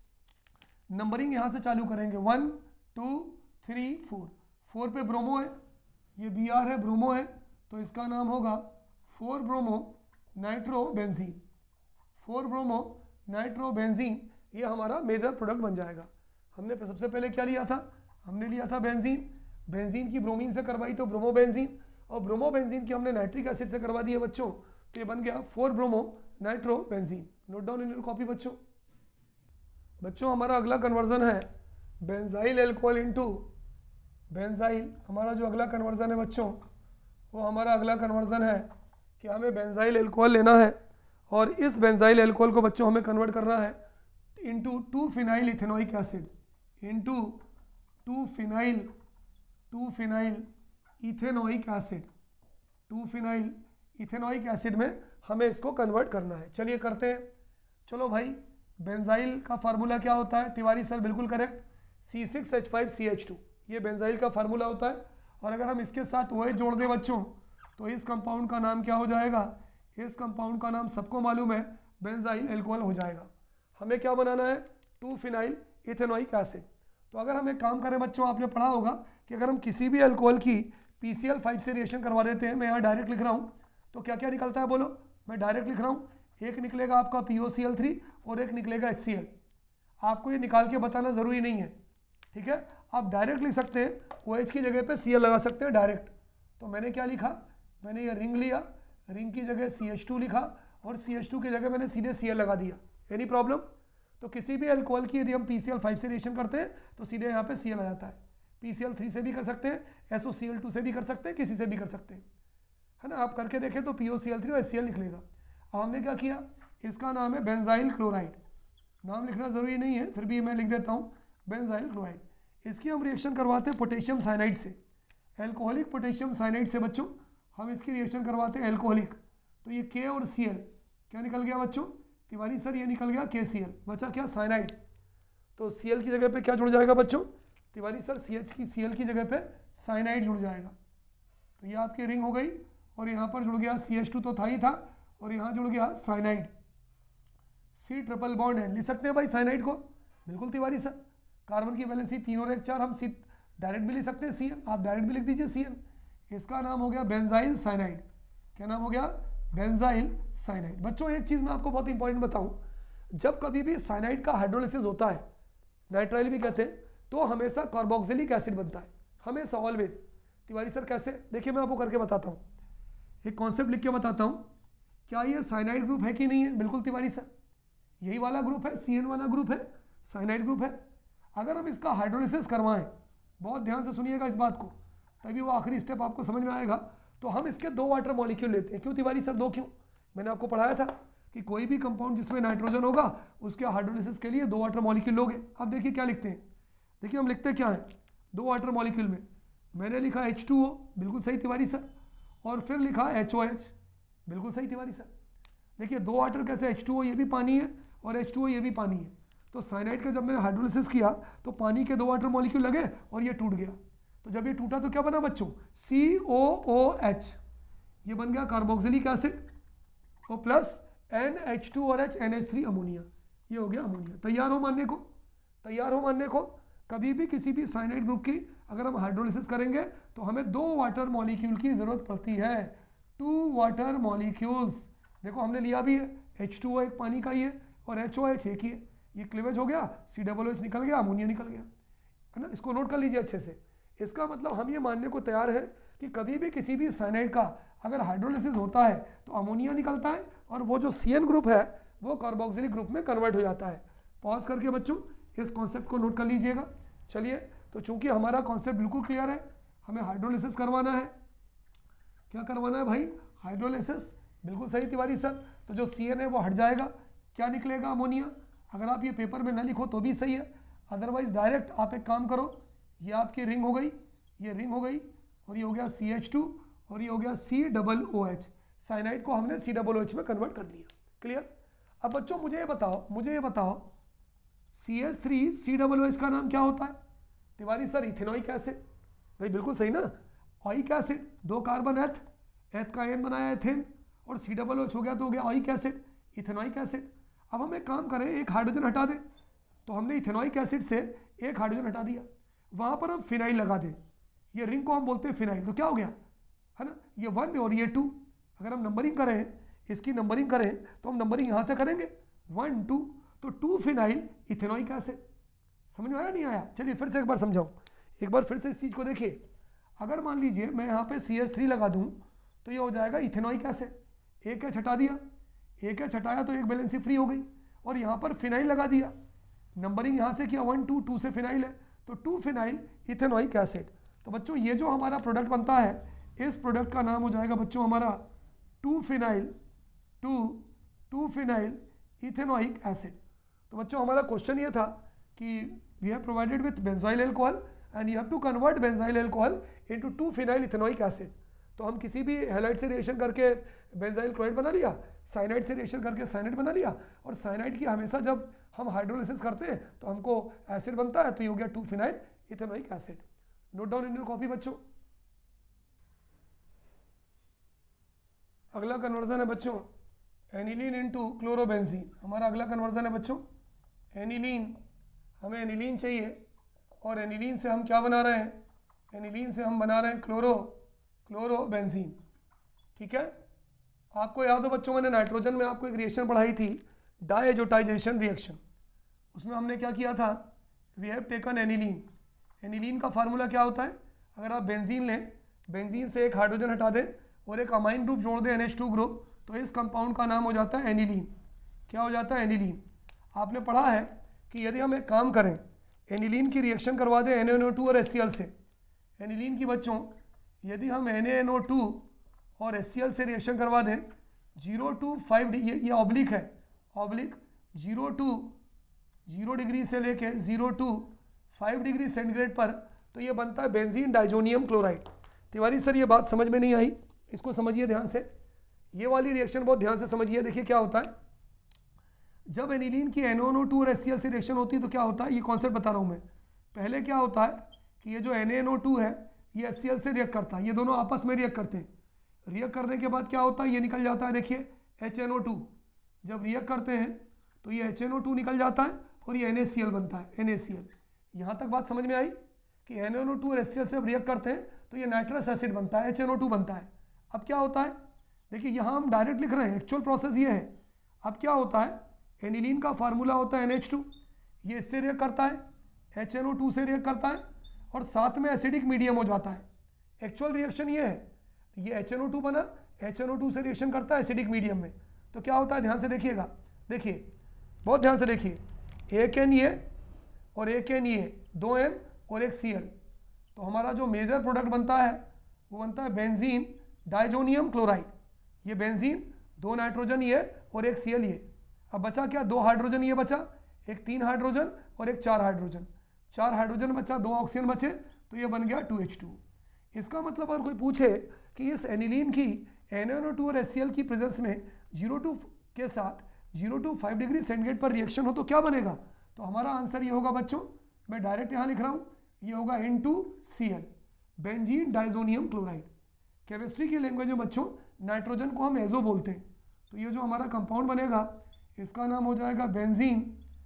नंबरिंग यहाँ से चालू करेंगे, one two three four. Four पे ब्रोमो है, ये बी आर है, ब्रोमो है, तो इसका नाम होगा four bromo nitrobenzene. Four bromo nitrobenzene ये हमारा मेजर प्रोडक्ट बन जाएगा। हमने सबसे पहले क्या लिया था, हमने लिया था बेंजीन, बेंजीन की ब्रोमीन से करवाई तो ब्रोमोबेंजीन, और ब्रोमोबेंजीन की हमने नाइट्रिक एसिड से करवा दी है बच्चों, तो ये बन गया four bromo nitrobenzene. Note down in your copy बच्चों। बच्चों हमारा अगला कन्वर्जन है बेंजाइल एल्कोहल इनटू बेंजाइल। हमारा जो अगला कन्वर्जन है बच्चों, वो हमारा अगला कन्वर्जन है कि हमें बेंजाइल एल्कोहल लेना है और इस बेंजाइल एल्कोहल को बच्चों हमें कन्वर्ट करना है into two phenyl ethanoic acid, into two phenyl two phenyl ethanoic acid. Two phenyl ethanoic acid में हमें इसको कन्वर्ट करना है। चलिए करते हैं। चलो भाई, बेंजाइल का फार्मूला क्या होता है, तिवारी सर बिल्कुल correct, C six H five C H two, ये बेंजाइल का फार्मूला होता है। और अगर हम इसके साथ OH जोड़ दें बच्चों तो इस कंपाउंड का नाम क्या हो जाएगा, इस कंपाउंड का नाम सबको मालूम है, बेंजाइल एल्कोहल हो जाएगा। हमें क्या बनाना है, टू फिनाइल इथेनोइक एसिड। तो अगर हम एक काम करें बच्चों, आपने पढ़ा होगा कि अगर हम किसी भी अल्कोहल की पी सी एल फाइव से रिएक्शन करवा देते हैं, मैं यहाँ डायरेक्ट लिख रहा हूँ, तो क्या क्या निकलता है बोलो, मैं डायरेक्ट लिख रहा हूँ, एक निकलेगा आपका P O C L three और एक निकलेगा एच सी एल। आपको ये निकाल के बताना ज़रूरी नहीं है, ठीक है। आप डायरेक्ट लिख सकते हैं, ओ एच की जगह पे सी एल लगा सकते हैं डायरेक्ट। तो मैंने क्या लिखा, मैंने ये रिंग लिया, रिंग की जगह सी एच टू लिखा और सी एच टू की जगह मैंने सीधे सी एल लगा दिया। Any problem? तो किसी भी अल्कोहल की यदि हम पी सी एल फाइव से रिएक्शन करते हैं तो सीधे यहाँ पे सी एल आ जाता है। पी सी एल थ्री से भी कर सकते हैं, S O C L two से भी कर सकते हैं, किसी से भी कर सकते हैं, है ना। आप करके देखें तो P O C L three और एच सी एल निकलेगा। अब हमने क्या किया, इसका नाम है बेंजाइल क्लोराइड। नाम लिखना ज़रूरी नहीं है, फिर भी मैं लिख देता हूँ बेंजाइल क्लोराइड। इसकी हम रिएक्शन करवाते हैं पोटेशियम साइनाइड से, एल्कोहलिक पोटेशियम साइनाइड से बच्चों हम इसकी रिएक्शन करवाते हैं एल्कोहलिक। तो ये के और सी एल क्या निकल गया बच्चों, तिवारी सर ये निकल गया के सी एल, बचा क्या साइनाइड। तो सी एल की जगह पे क्या जुड़ जाएगा बच्चों, तिवारी सर सी एच की सी एल की जगह पे साइनाइड जुड़ जाएगा। तो ये आपकी रिंग हो गई और यहाँ पर जुड़ गया सी एच टू तो था ही था और यहाँ जुड़ गया साइनाइड। सी ट्रिपल बॉन्ड है, लिख सकते हैं भाई साइनाइड को, बिल्कुल तिवारी सर। कार्बन की वैलेंसी तीन और एक चार, हम सी डायरेक्ट भी लिख सकते हैं सी एन, आप डायरेक्ट भी लिख दीजिए सी एन। इसका नाम हो गया बेंजाइल साइनाइड। क्या नाम हो गया, बेंजाइल साइनाइड। बच्चों एक चीज़ मैं आपको बहुत इंपॉर्टेंट बताऊं, जब कभी भी साइनाइड का हाइड्रोलिसिस होता है, नाइट्राइल भी कहते हैं, तो हमेशा कार्बोक्सिलिक एसिड बनता है, हमेशा ऑलवेज। तिवारी सर कैसे, देखिए मैं आपको करके बताता हूँ, एक कॉन्सेप्ट लिख के बताता हूँ। क्या ये साइनाइड ग्रुप है कि नहीं है, बिल्कुल तिवारी सर, यही वाला ग्रुप है, सी एन वाला ग्रुप है, साइनाइड ग्रुप है। अगर हम इसका हाइड्रोलिसिस करवाएं, बहुत ध्यान से सुनिएगा इस बात को, तभी वो आखिरी स्टेप आपको समझ में आएगा। तो हम इसके दो वाटर मॉलिक्यूल लेते हैं। क्यों तिवारी सर दो, क्यों? मैंने आपको पढ़ाया था कि कोई भी कंपाउंड जिसमें नाइट्रोजन होगा उसके हाइड्रोलिसिस के लिए दो वाटर मॉलिक्यूल लोगे। अब देखिए क्या लिखते हैं, देखिए हम लिखते क्या है, दो वाटर मॉलिक्यूल में मैंने लिखा एच टू ओ, बिल्कुल सही तिवारी सर, और फिर लिखा एच ओ एच, बिल्कुल सही तिवारी सर। देखिए दो वाटर कैसे, एच टू ओ ये भी पानी है और एच टू ओ ये भी पानी है। तो साइनाइड का जब मैंने हाइड्रोलिसिस किया तो पानी के दो वाटर मॉलिक्यूल लगे और ये टूट गया। तो जब ये टूटा तो क्या बना बच्चों, सी ओ ओ एच, ये बन गया कार्बोक्सिलिक एसिड और प्लस एन एच टू और H N H three ammonia, ये हो गया अमोनिया। तैयार हो मानने को, तैयार हो मानने को। कभी भी किसी भी साइनाइड ग्रुप की अगर हम हाइड्रोलिसिस करेंगे तो हमें दो वाटर मॉलिक्यूल की ज़रूरत पड़ती है, टू वाटर मॉलिक्यूल्स। देखो हमने लिया भी है, एच टू ओ एक पानी का ही है और एच ओ एच एक ही है, ये क्लीवेज हो गया, सी डबल एच निकल गया, अमोनिया निकल गया, है ना। इसको नोट कर लीजिए अच्छे से। इसका मतलब हम ये मानने को तैयार है कि कभी भी किसी भी साइनाइड का अगर हाइड्रोलिसिस होता है तो अमोनिया निकलता है और वो जो सी एन ग्रुप है वो कार्बोक्सिलिक ग्रुप में कन्वर्ट हो जाता है। पॉज करके बच्चों इस कॉन्सेप्ट को नोट कर लीजिएगा। चलिए, तो चूंकि हमारा कॉन्सेप्ट बिल्कुल क्लियर है, हमें हाइड्रोलिसिस करवाना है। क्या करवाना है भाई, हाइड्रोलिसिस, बिल्कुल सही तिवारी सर। तो जो सी एन है वो हट जाएगा, क्या निकलेगा, अमोनिया। अगर आप ये पेपर में ना लिखो तो भी सही है, अदरवाइज डायरेक्ट आप एक काम करो, ये आपकी रिंग हो गई, ये रिंग हो गई और ये हो गया सी एच टू और ये हो गया C double O H. Cyanide को हमने सी डबल ओ एच में कन्वर्ट कर लिया। क्लियर। अब बच्चों मुझे ये बताओ, मुझे ये बताओ C H three C double O H का नाम क्या होता है, तिवारी सर इथेनॉइक एसिड। भाई बिल्कुल सही ना, ऑइक एसिड, दो कार्बन एथ, एथ का एन बनाया एथेन और सी डबल ओ एच हो गया तो हो गया ऑइक एसिड, इथेनॉइक एसिड। अब हम एक काम करें, एक हाइड्रोजन हटा दें, तो हमने इथेनॉइक एसिड से एक हाइड्रोजन हटा दिया, वहाँ पर हम फिनाइल लगा दें, ये रिंग को हम बोलते हैं फिनाइल, तो क्या हो गया, है ना, ये वन और ये टू। अगर हम नंबरिंग करें, इसकी नंबरिंग करें तो हम नंबरिंग यहाँ से करेंगे, वन टू, तो टू फिनाइल इथेनॉइक एसिड। समझ में आया नहीं आया? चलिए फिर से एक बार समझाऊँ, एक बार फिर से इस चीज़ को देखिए। अगर मान लीजिए मैं यहाँ पे सी एच थ्री लगा दूँ तो ये हो जाएगा इथेनॉइक एसिड, एक एच हटा दिया, एक एच हटाया तो एक वैलेंसी फ्री हो गई और यहाँ पर फिनाइल लगा दिया, नंबरिंग यहाँ से किया वन टू, टू से फिनाइल है तो टू फिनाइल इथेनॉइक एसिड। तो बच्चों ये जो हमारा प्रोडक्ट बनता है, इस प्रोडक्ट का नाम हो जाएगा बच्चों हमारा two phenyl two two phenyl ethanoic acid. तो बच्चों हमारा क्वेश्चन ये था कि we have provided with benzyl alcohol and you have to convert benzyl alcohol into two phenyl ethanoic acid. तो हम किसी भी हैलाइड से रिएक्शन करके बेंजाइल क्लोराइड बना लिया, साइनाइड से रिएक्शन करके साइनाइड बना लिया, और साइनाइड की हमेशा जब हम हाइड्रोलिसिस करते हैं तो हमको एसिड बनता है, तो ये हो गया two phenyl ethanoic acid. Note down in your copy बच्चों। अगला कन्वर्जन है बच्चों एनिलीन इनटू क्लोरोबेंजीन। हमारा अगला कन्वर्जन है बच्चों एनिलीन, हमें एनिलीन चाहिए और एनिलीन से हम क्या बना रहे हैं, एनिलीन से हम बना रहे हैं क्लोरो क्लोरोबेंजीन, ठीक है। आपको याद हो बच्चों, मैंने नाइट्रोजन में आपको एक रिएक्शन पढ़ाई थी, डायएजोटाइजेशन रिएक्शन। उसमें हमने क्या किया था, we have taken aniline. Aniline का फार्मूला क्या होता है, अगर आप बेंजीन लें, बेंजीन से एक हाइड्रोजन हटा दें और एक अमाइन ग्रुप जोड़ दें एन एच टू ग्रुप, तो इस कंपाउंड का नाम हो जाता है एनिलीन। क्या हो जाता है, एनिलीन। आपने पढ़ा है कि यदि हम एक काम करें, एनिलीन की रिएक्शन करवा दें N A N O two और एच सी एल से, एनिलीन की बच्चों यदि हम N A N O two और एच सी एल से रिएक्शन करवा दें जीरो टू फाइव, ये ये ऑब्लिक है, oblique zero to zero degree से लेके zero to five degree centigrade पर, तो ये बनता है benzene diazonium chloride. Tiwari sir ये बात समझ में नहीं आई, इसको समझिए ध्यान से, ये वाली रिएक्शन बहुत ध्यान से समझिए। देखिए क्या होता है, जब एनिलीन की N O N O two और एच सी एल से रिएक्शन होती है तो क्या होता है, ये कॉन्सेप्ट बता रहा हूँ मैं। पहले क्या होता है कि ये जो N A N O two है ये एच सी एल से रिएक्ट करता है, ये दोनों आपस में रिएक्ट करते हैं। रिएक्ट करने के बाद क्या होता है, ये निकल जाता है, देखिए एच एन ओ टू। जब रिएक्ट करते हैं तो ये एच एन ओ टू निकल जाता है और ये एन ए सी एल बनता है, एन ए सी एल। यहाँ तक बात समझ में आई कि N A N O two और एच सी एल से जब रिएक्ट करते हैं तो ये नाइट्रस एसिड बनता है, एच एन ओ टू बनता है। अब क्या होता है, देखिए यहाँ हम डायरेक्ट लिख रहे हैं, एक्चुअल प्रोसेस ये है। अब क्या होता है, एनिलीन का फार्मूला होता है एन एच टू, ये इससे रिएक्ट करता है, एच एन ओ टू से रिएक्ट करता है और साथ में एसिडिक मीडियम हो जाता है। एक्चुअल रिएक्शन ये है, ये एच एन ओ टू बना, एच एन ओ टू से रिएक्शन करता है एसिडिक मीडियम में, तो क्या होता है, ध्यान से देखिएगा, देखिए बहुत ध्यान से देखिए, एक एन ये और एक एन ये, दो एन और एक सी एल, तो हमारा जो मेजर प्रोडक्ट बनता है वो बनता है बेंजीन डाइजोनियम क्लोराइड। ये बेंजीन, दो नाइट्रोजन ये और एक सी एल ये। अब बचा क्या, दो हाइड्रोजन ये बचा, एक तीन हाइड्रोजन और एक चार हाइड्रोजन, चार हाइड्रोजन बचा, दो ऑक्सीजन बचे, तो ये बन गया टू एच टू। इसका मतलब अगर कोई पूछे कि इस एनिलीन की N A N O two और एच सी एल की प्रेजेंस में जीरो टू के साथ zero to five degree centigrade पर रिएक्शन हो तो क्या बनेगा, तो हमारा आंसर ये होगा बच्चों, मैं डायरेक्ट यहाँ लिख रहा हूँ, ये होगा N two C L, benzene diazonium chloride. Chemistry की लैंग्वेज में बच्चों नाइट्रोजन को हम एजो बोलते हैं, तो ये जो हमारा कंपाउंड बनेगा इसका नाम हो जाएगा बेंजीन,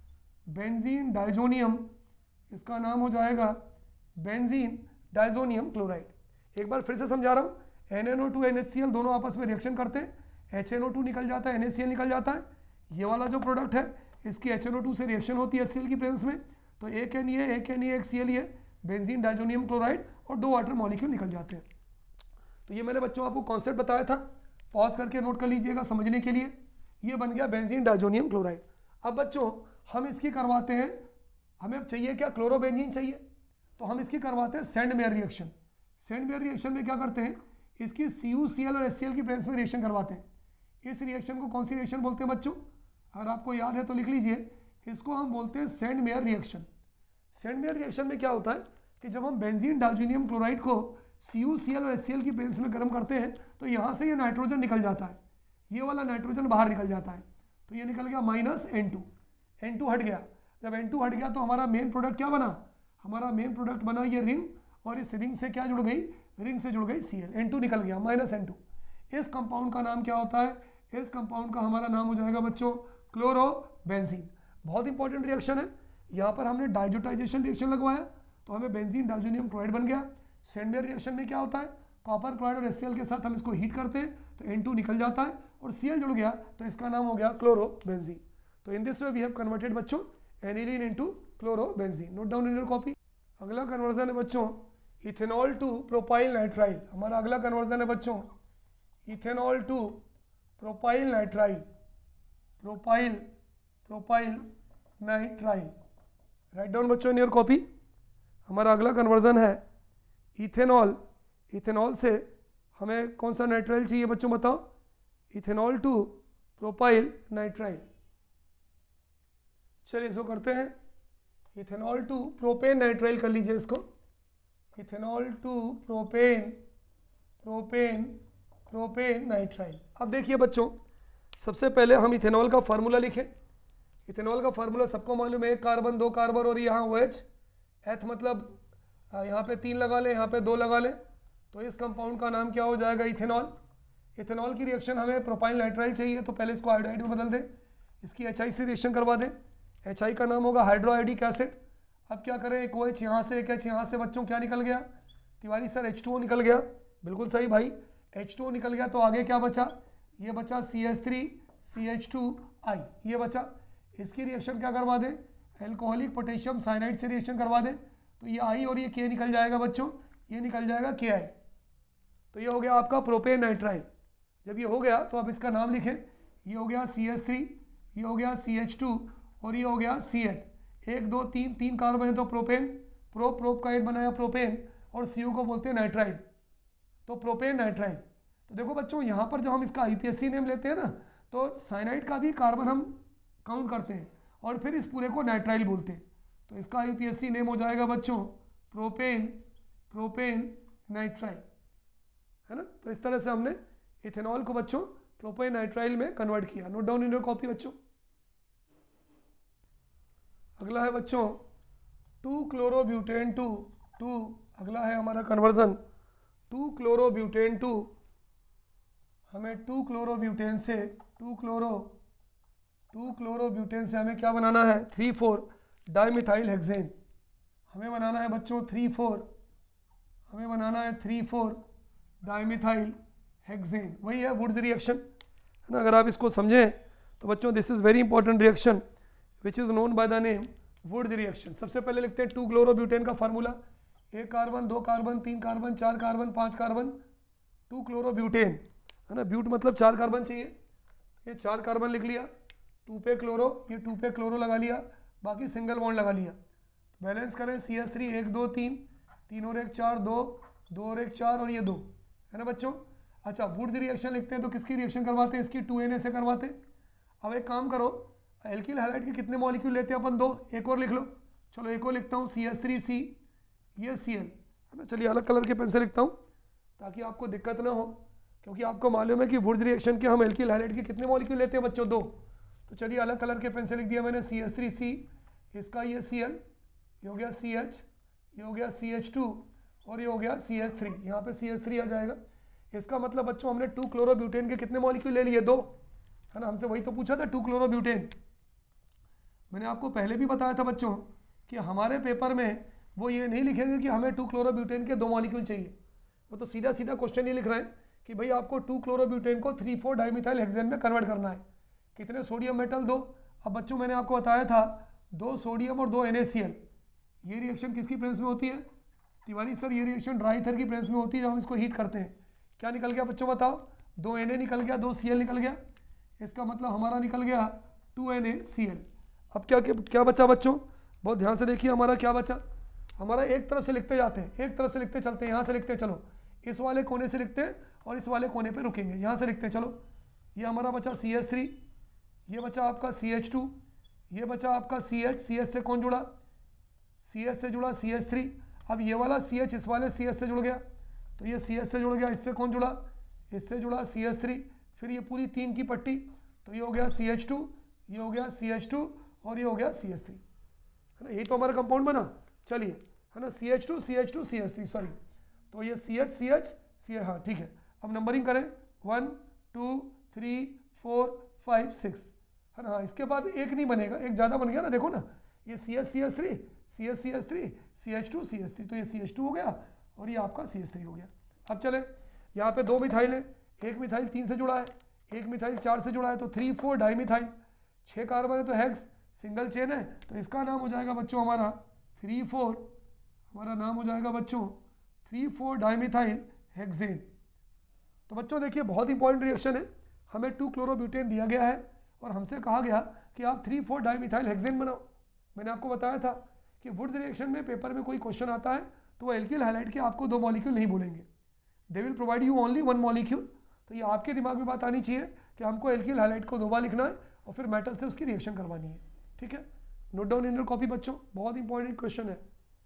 बेंजीन डाइजोनियम, इसका नाम हो जाएगा बेंजीन डाइजोनियम क्लोराइड। एक बार फिर से समझा रहा हूँ, N A N O two N H C L दोनों आपस में रिएक्शन करते हैं, एच एन ओ टू निकल जाता है, एन ए सी एल निकल जाता है, ये वाला जो प्रोडक्ट है इसकी एच एन ओ टू से रिएक्शन होती है एच सी एल की प्रेजेंस में, तो एक एन ए एक एन ए एक सी एल ये बेंजीन डाइजोनियम क्लोराइड और दो वाटर मॉलिक्यूल निकल जाते हैं। तो ये मैंने बच्चों आपको कॉन्सेप्ट बताया था, पॉज करके नोट कर लीजिएगा समझने के लिए। ये बन गया बेंजीन डाइजोनियम क्लोराइड। अब बच्चों हम इसकी करवाते हैं, हमें चाहिए क्या, क्लोरोबेंजीन चाहिए, तो हम इसकी करवाते हैं Sandmeyer reaction. Sandmeyer reaction में क्या करते हैं, इसकी सी यू सी एल और एच सी एल की प्रेजेंस में रिएक्शन करवाते हैं। इस रिएक्शन को कौन सी रिएक्शन बोलते हैं बच्चों, अगर आपको याद है तो लिख लीजिए, इसको हम बोलते हैं Sandmeyer reaction. Sandmeyer reaction में क्या होता है कि जब हम बेंजीन डाइजोनियम क्लोराइड को सी यू सी एल और एच सी एल की प्रेजेंस में गर्म करते हैं तो यहाँ से ये नाइट्रोजन निकल जाता है, ये वाला नाइट्रोजन बाहर निकल जाता है, तो ये निकल गया minus N two, N two हट गया। जब एन टू हट गया तो हमारा मेन प्रोडक्ट क्या बना, हमारा मेन प्रोडक्ट बना ये रिंग, और इस रिंग से क्या जुड़ गई, रिंग से जुड़ गई सी एल, एन टू निकल गया, माइनस एन टू। इस कंपाउंड का नाम क्या होता है, इस कंपाउंड का हमारा नाम हो जाएगा बच्चों क्लोरोबेंजीन। बहुत इंपॉर्टेंट रिएक्शन है, यहाँ पर हमने डाइजोटाइजेशन रिएक्शन लगवाया तो हमें बेंजीन डाइजोनियम क्लोराइड बन गया। सेंड मेयर रिएक्शन में क्या होता है, कॉपर क्लोराइड और एच सी एल के साथ हम इसको हीट करते हैं तो एन टू निकल जाता है और सी एल जुड़ गया, तो इसका नाम हो गया क्लोरोबेंजीन। तो in this way we have converted बच्चों aniline into chlorobenzene. Note down in your copy. अगला कन्वर्जन है बच्चों इथेनॉल टू प्रोपाइल नाइट्राइल। हमारा अगला कन्वर्जन है बच्चों ethanol to propyl nitrile, propyl propyl nitrile. Write down बच्चों इन योर कॉपी। हमारा अगला कन्वर्जन है इथेनॉल, इथेनॉल से हमें कौन सा नाइट्राइल चाहिए बच्चों बताओ, इथेनॉल टू प्रोपाइल नाइट्राइल। चलिए इसको करते हैं, इथेनॉल टू प्रोपेन नाइट्राइल कर लीजिए इसको, ethanol to propane propane propane nitrile. अब देखिए बच्चों सबसे पहले हम इथेनॉल का फार्मूला लिखें। इथेनॉल का फार्मूला सबको मालूम है, एक कार्बन दो कार्बन और यहाँ ओ एच, एथ मतलब यहाँ पे तीन लगा लें, यहाँ पे दो लगा लें, तो इस कंपाउंड का नाम क्या हो जाएगा इथेनॉल। इथेनॉल की रिएक्शन हमें प्रोपाइल नाइट्राइल चाहिए तो पहले इसको आयोडाइड में बदल दें, इसकी एच आई से रिएक्शन करवा दें, एच आई का नाम होगा हाइड्रोआयोडिक एसिड। अब क्या करें, एक ओ एच यहाँ से एक एच यहाँ से, बच्चों क्या निकल गया Tiwari sir, H two O निकल गया। बिल्कुल सही भाई, एच टू ओ निकल गया तो आगे क्या बचा, ये बचा C H three C H two I, ये बचा। इसकी रिएक्शन क्या करवा दे, एल्कोहलिक पोटेशियम साइनाइड से रिएक्शन करवा दे, तो ये आई और ये के निकल जाएगा बच्चों, ये निकल जाएगा के आई। तो ये हो गया आपका प्रोपेन नाइट्राइल। जब ये हो गया तो अब इसका नाम लिखें, ये हो गया सी एच थ्री, ये हो गया सी एच टू और ये हो गया सी एच। एक दो तीन तीन कार्बन है तो प्रोपेन, प्रो प्रोप का एड बनाया प्रोपेन, और सी यू को बोलते हैं नाइट्राइल, तो प्रोपेन नाइट्राइल। तो देखो बच्चों यहाँ पर जब हम इसका I P S C name लेते हैं ना, तो साइनाइड का भी कार्बन हम काउंट करते हैं और फिर इस पूरे को नाइट्राइल बोलते हैं। तो इसका I P S C name हो जाएगा बच्चों प्रोपेन प्रोपेन नाइट्राइल, है ना। तो इस तरह से हमने इथेनॉल को बच्चों प्रोपेन नाइट्राइल में कन्वर्ट किया। Note down in your copy बच्चों। अगला है बच्चों टू क्लोरोब्यूटेन टू टू अगला है हमारा कन्वर्जन टू क्लोरोब्यूटेन टू। हमें टू क्लोरोब्यूटेन से टू क्लोरो टू क्लोरोब्यूटेन से हमें क्या बनाना है, थ्री फोर डाइमिथाइल हेक्सेन। हमें बनाना है बच्चों थ्री फोर हमें बनाना है थ्री फोर डाइमिथाइल हेक्सेन। वही है वुड्स रिएक्शन, है ना। अगर आप इसको समझें तो बच्चों this is very important reaction which is known by the name Wurtz reaction. सबसे पहले लिखते हैं टू क्लोरोब्यूटेन का फार्मूला, एक कार्बन, दो कार्बन, तीन कार्बन, चार कार्बन, पांच कार्बन, टू क्लोरोब्यूटेन, है ना। ब्यूट मतलब चार कार्बन चाहिए, ये चार कार्बन लिख लिया, टू पे क्लोरो, ये टू पे क्लोरो लगा लिया, बाकी सिंगल बॉन्ड लगा लिया। बैलेंस करें सी एच थ्री, एक दो तीन, तीन और एक चार, दो, दो और एक चार और ये दो, है ना बच्चों। अच्छा वुड्स रिएक्शन लिखते हैं तो किसकी रिएक्शन करवाते हैं, इसकी टू एन ए से करवाते हैं। अब एक काम करो, एल्किल हैलाइड के कितने मॉलिक्यूल लेते हैं अपन, दो, एक और लिख लो। चलो एक और लिखता हूँ, सी एच थ्री सी, ये सी एल, है ना। चलिए अलग कलर के पेन से लिखता हूँ ताकि आपको दिक्कत ना हो, क्योंकि आपको मालूम है कि वुड्स रिएक्शन के हम एल्किल हैलाइड के कितने मॉलिक्यूल लेते हैं बच्चों, दो। तो चलिए अलग कलर के पेन से लिख दिया मैंने, सी एच थ्री सी, इसका ये सी एल, ये हो गया सी एच, ये हो गया सी एच टू और ये हो गया सी एच थ्री। यहाँ पे सी एच थ्री आ जाएगा। इसका मतलब बच्चों हमने टू क्लोरोब्यूटेन के कितने मॉलिक्यूल ले लिए, दो, है ना। हमसे वही तो पूछा था टू क्लोरोब्यूटेन। मैंने आपको पहले भी बताया था बच्चों कि हमारे पेपर में वो ये नहीं लिखेंगे कि हमें टू क्लोरोब्यूटेन के दो मॉलिक्यूल चाहिए, वो तो सीधा सीधा क्वेश्चन ही लिख रहे हैं कि भाई आपको टू क्लोरोब्यूटेन को थ्री फोर डाइमिथाइल हेक्सेन में कन्वर्ट करना है। कितने सोडियम मेटल, दो। अब बच्चों मैंने आपको बताया था दो सोडियम और दो एन ए सी एल। ये रिएक्शन किसकी प्रेजेंस में होती है, तिवारी सर, ये रिएक्शन ड्राई ईथर की प्रेजेंस में होती है जब हम इसको हीट करते हैं। क्या निकल गया बच्चों बताओ, दो एन ए निकल गया, दो सी एल निकल गया, इसका मतलब हमारा निकल गया two N A C L. अब क्या क्या बचा बच्चों, बहुत ध्यान से देखिए हमारा क्या बचा। हमारा एक तरफ से लिखते जाते हैं, एक तरफ से लिखते चलते हैं, यहाँ से लिखते चलो, इस वाले कोने से लिखते हैं और इस वाले कोने पे रुकेंगे, यहाँ से लिखते चलो। ये हमारा बचा सी एच थ्री, ये बचा आपका सी एच टू, ये बचा आपका सी एच, सी एच से कौन जुड़ा, सी एच से जुड़ा सी एच थ्री। अब ये वाला सी एच इस वाले सी एच से जुड़ गया, तो ये सी एच से जुड़ गया, इससे कौन जुड़ा, इससे जुड़ा सी एच थ्री। फिर ये पूरी तीन की पट्टी, तो ये हो गया सी एच टू, ये हो गया सी एच टू और ये हो गया सी एच थ्री, है ना। यही तो हमारा कंपाउंड बना। चलिए, है ना, C H two C H two C H three, sorry, तो ये C H C H C H, हाँ ठीक है। अब नंबरिंग करें, one two three four five six, है ना। हाँ इसके बाद एक नहीं बनेगा, एक ज़्यादा बन गया ना, देखो ना, ये C H C H three, C H C H three, C H two C H three, तो ये सी एच टू हो गया और ये आपका सी एच थ्री हो गया। अब चले, यहाँ पे दो मिथाइल है, एक मिथाइल तीन से जुड़ा है, एक मिथाइल चार से जुड़ा है, तो थ्री फोर डाई मिथाइल, छः कार्बन है तो हेक्स, सिंगल चेन है, तो इसका नाम हो जाएगा बच्चों हमारा थ्री फोर, हमारा नाम हो जाएगा बच्चों थ्री फोर डाइमिथाइल हेक्सेन। तो बच्चों देखिए बहुत इंपॉर्टेंट रिएक्शन है, हमें टू क्लोरोब्यूटेन दिया गया है और हमसे कहा गया कि आप थ्री फोर डाइमिथाइल हेक्सेन बनाओ। मैंने आपको बताया था कि वुड्स रिएक्शन में पेपर में कोई क्वेश्चन आता है तो वो एल्किल हैलाइड के आपको दो मॉलिक्यूल नहीं बोलेंगे, they will provide you only one molecule. तो ये आपके दिमाग में बात आनी चाहिए कि हमको एल्किल हैलाइड को दो बार लिखना है और फिर मेटल से उसकी रिएक्शन करवानी है, ठीक है। Note down in your copy बच्चों, बहुत इंपॉर्टेंट क्वेश्चन है।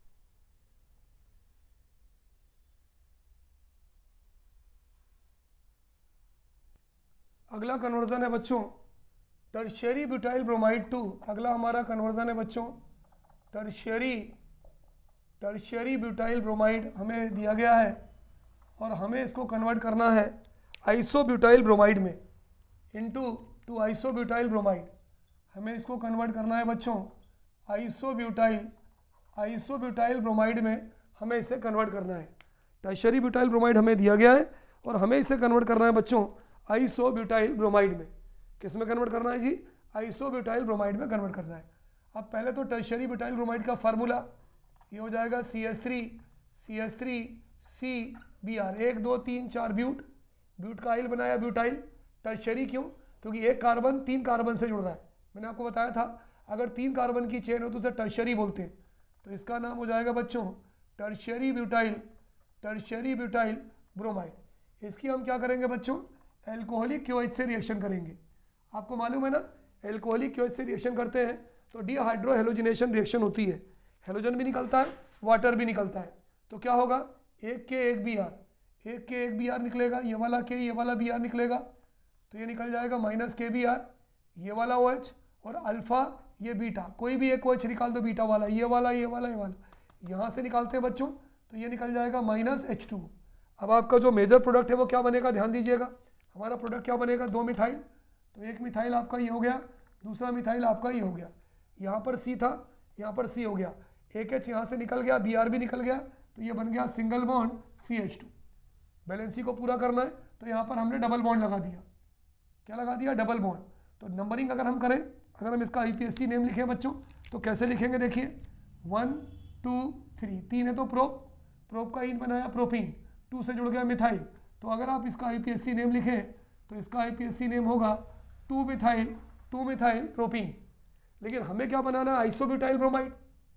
अगला कन्वर्जन है बच्चों टर्शियरी ब्यूटाइल ब्रोमाइड टू। अगला हमारा कन्वर्जन है बच्चों टर्शियरी टर्शियरी ब्यूटाइल ब्रोमाइड हमें दिया गया है और हमें इसको कन्वर्ट करना है आइसोब्यूटाइल ब्रोमाइड में, इनटू टू आइसोब्यूटाइल ब्रोमाइड। हमें इसको कन्वर्ट करना है बच्चों आइसोब्यूटाइल आइसोब्यूटाइल ब्रोमाइड में, हमें इसे कन्वर्ट करना है। टर्शियरी ब्यूटाइल ब्रोमाइड हमें दिया गया है और हमें इसे कन्वर्ट करना है बच्चों आइसोब्यूटाइल ब्रोमाइड में। किस में कन्वर्ट करना है जी? आइसोब्यूटाइल ब्रोमाइड में कन्वर्ट करना है। अब पहले तो टर्शियरी ब्यूटाइल ब्रोमाइड का फार्मूला ये हो जाएगा C H three C H three C B R, एक दो तीन चार ब्यूट, ब्यूट का आइल बनाया ब्यूटाइल। टर्शियरी क्यों? क्योंकि एक कार्बन तीन कार्बन से जुड़ रहा है। मैंने आपको बताया था अगर तीन कार्बन की चेन हो तो उसे टर्शियरी बोलते हैं। तो इसका नाम हो जाएगा बच्चों tertiary butyl, tertiary butyl bromide. इसकी हम क्या करेंगे बच्चों? एल्कोहलिक क्यूएच से रिएक्शन करेंगे। आपको मालूम है ना एल्कोहलिक क्यूएच से रिएक्शन करते हैं तो डीहाइड्रोहेलोजिनेशन रिएक्शन होती है, हेलोजन भी निकलता है, वाटर भी निकलता है। तो क्या होगा? एक के एक बी आर, एक के एक बी आर निकलेगा, ये वाला के ये वाला बी आर निकलेगा, तो ये निकल जाएगा माइनस के बी आर, ये वाला ओ एच और अल्फा ये बीटा, कोई भी एक ओ एच निकाल दो बीटा वाला, ये वाला ये वाला ये वाला, यहाँ से निकालते हैं बच्चों तो ये निकल जाएगा माइनस एच टू। अब आपका जो मेजर प्रोडक्ट है वो क्या बनेगा? ध्यान दीजिएगा, हमारा प्रोडक्ट क्या बनेगा? दो मिथाइल, तो एक मिथाइल आपका ये हो गया, दूसरा मिथाइल आपका ये हो गया, यहाँ पर सी था यहाँ पर सी हो गया, एक एच यहाँ से निकल गया, बी आर भी निकल गया, तो ये बन गया single bond C H two. Valency को पूरा करना है तो यहाँ पर हमने डबल बॉन्ड लगा दिया। क्या लगा दिया? Double bond. तो नंबरिंग अगर हम करें, अगर हम इसका I P S C name लिखें बच्चों तो कैसे लिखेंगे? देखिए वन टू थ्री, तीन है तो प्रोप, प्रोप का इन बनाया प्रोपीन, टू से जुड़ गया मिथाइल। तो अगर आप इसका I P S C name लिखें तो इसका I P S C name होगा two methyl two methyl propene. लेकिन हमें क्या बनाना है? Isobutyl bromide,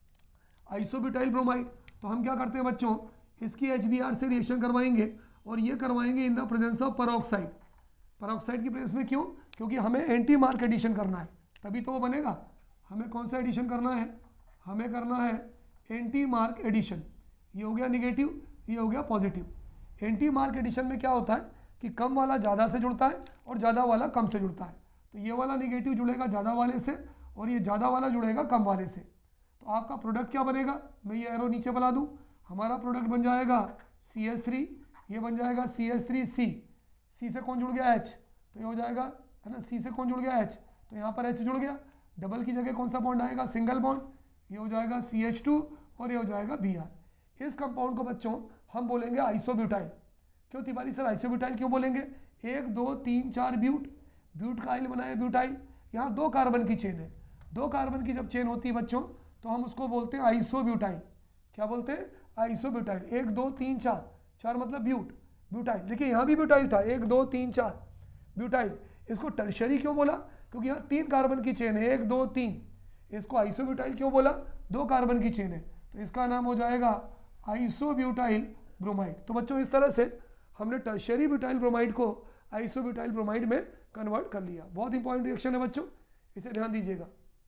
isobutyl bromide. तो हम क्या करते हैं बच्चों? इसकी एच बी आर से रिएक्शन करवाएंगे और ये करवाएंगे in the presence of peroxide. Peroxide की प्रेजेंस में क्यों? क्योंकि हमें एंटी मार्क एडिशन करना है, तभी तो वो बनेगा। हमें कौन सा एडिशन करना है? हमें करना है एंटी मार्क एडिशन। ये हो गया निगेटिव, ये हो गया पॉजिटिव। एंटी मार्क एडिशन में क्या होता है कि कम वाला ज़्यादा से जुड़ता है और ज़्यादा वाला कम से जुड़ता है। तो ये वाला निगेटिव जुड़ेगा ज़्यादा वाले से और ये ज़्यादा वाला जुड़ेगा कम वाले से। तो आपका प्रोडक्ट क्या बनेगा? मैं ये एरो नीचे बना दूँ, हमारा प्रोडक्ट बन जाएगा सी एच थ्री, ये बन जाएगा सी एच थ्री सी, सी से कौन जुड़ गया? एच, तो ये हो जाएगा है ना, सी से कौन जुड़ गया? एच, तो यहाँ पर एच जुड़ गया। डबल की जगह कौन सा बॉन्ड आएगा? सिंगल बॉन्ड, ये हो जाएगा सी एच टू और ये हो जाएगा बी आर। इस कंपाउंड को बच्चों हम बोलेंगे आइसोब्यूटाइल। क्यों तिवारी सर आइसोब्यूटाइल क्यों बोलेंगे? एक दो तीन चार ब्यूट, ब्यूट का आइल बनाया ब्यूटाइल, यहाँ दो कार्बन की चेन है, दो कार्बन की जब चेन होती है बच्चों तो हम उसको बोलते हैं आइसोब्यूटाइल। क्या बोलते हैं? आइसोब्यूटाइल। एक दो तीन चार, चार मतलब ब्यूट, ब्यूटाइल। देखिए यहाँ भी ब्यूटाइल था, एक दो तीन चार ब्यूटाइल। इसको टर्शियरी क्यों बोला? क्योंकि यहाँ तीन कार्बन की चेन है, एक दो तीन। इसको आइसोब्यूटाइल क्यों बोला? दो कार्बन की चेन है, तो इसका नाम हो जाएगा आइसोब्यूटाइल ब्रोमाइड। तो बच्चों इस तरह से हमने टर्शियरी ब्यूटाइल ब्रोमाइड को आइसोब्यूटाइल ब्रोमाइड में कन्वर्ट कर लिया। बहुत इंपॉर्टेंट रिएक्शन है बच्चों, इसे ध्यान दीजिएगा।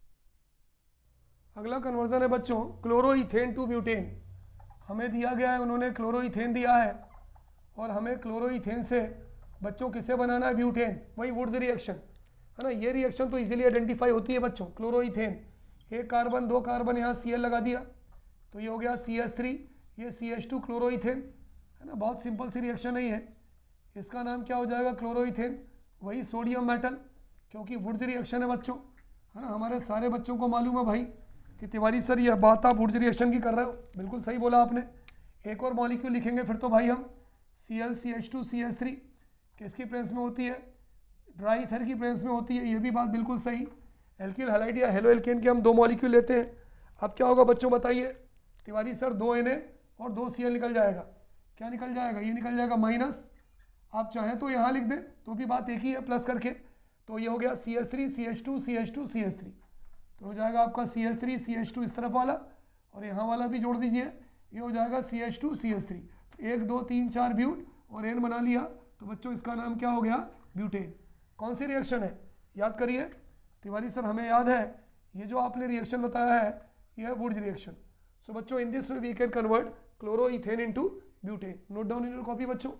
अगला कन्वर्जन है बच्चों क्लोरोइथेन टू ब्यूटेन। हमें दिया गया है, उन्होंने क्लोरोइथेन दिया है और हमें क्लोरोइथेन से बच्चों किसे बनाना है? ब्यूटेन। वही वुड्स रिएक्शन है ना। ये रिएक्शन तो इजीली आइडेंटिफाई होती है बच्चों। क्लोरोइथेन, एक कार्बन दो कार्बन, यहाँ सी एल लगा दिया तो ये हो गया सी एच थ्री, ये सी एच टू क्लोरोइथेन है ना। बहुत सिंपल सी रिएक्शन नहीं है। इसका नाम क्या हो जाएगा? क्लोरोइथेन। वही सोडियम मेटल, क्योंकि वुड्स रिएक्शन है बच्चों है ना। हमारे सारे बच्चों को मालूम है भाई कि तिवारी सर यह बात आप वुड्स रिएक्शन की कर रहे हो, बिल्कुल सही बोला आपने। एक और मॉलिक्यूल लिखेंगे फिर तो भाई हम, C L C H two C H three किसकी प्रेजेंस में होती है? ड्राई ईथर की प्रेजेंस में होती है। ये भी बात बिल्कुल सही। एल्किल हैलाइड या हेलो एल्केन के हम दो मॉलिक्यूल लेते हैं। अब क्या होगा बच्चों बताइए? तिवारी सर दो एन ए और दो सी एल निकल जाएगा। क्या निकल जाएगा? ये निकल जाएगा माइनस। आप चाहें तो यहाँ लिख दें तो भी बात एक ही है, प्लस करके। तो ये हो गया C H three C H two C H two C H three, तो हो जाएगा आपका C H three C H two इस तरफ वाला और यहाँ वाला भी जोड़ दीजिए, ये हो जाएगा C H two C H three. एक दो तीन चार ब्यूट और एन बना लिया, तो बच्चों इसका नाम क्या हो गया? ब्यूटेन। कौन सी रिएक्शन है? याद करिए तिवारी सर, हमें याद है ये जो आपने रिएक्शन बताया है ये है वुड्स रिएक्शन। सो बच्चों in this way we can convert chloroethane into butane. Note down in your copy बच्चों।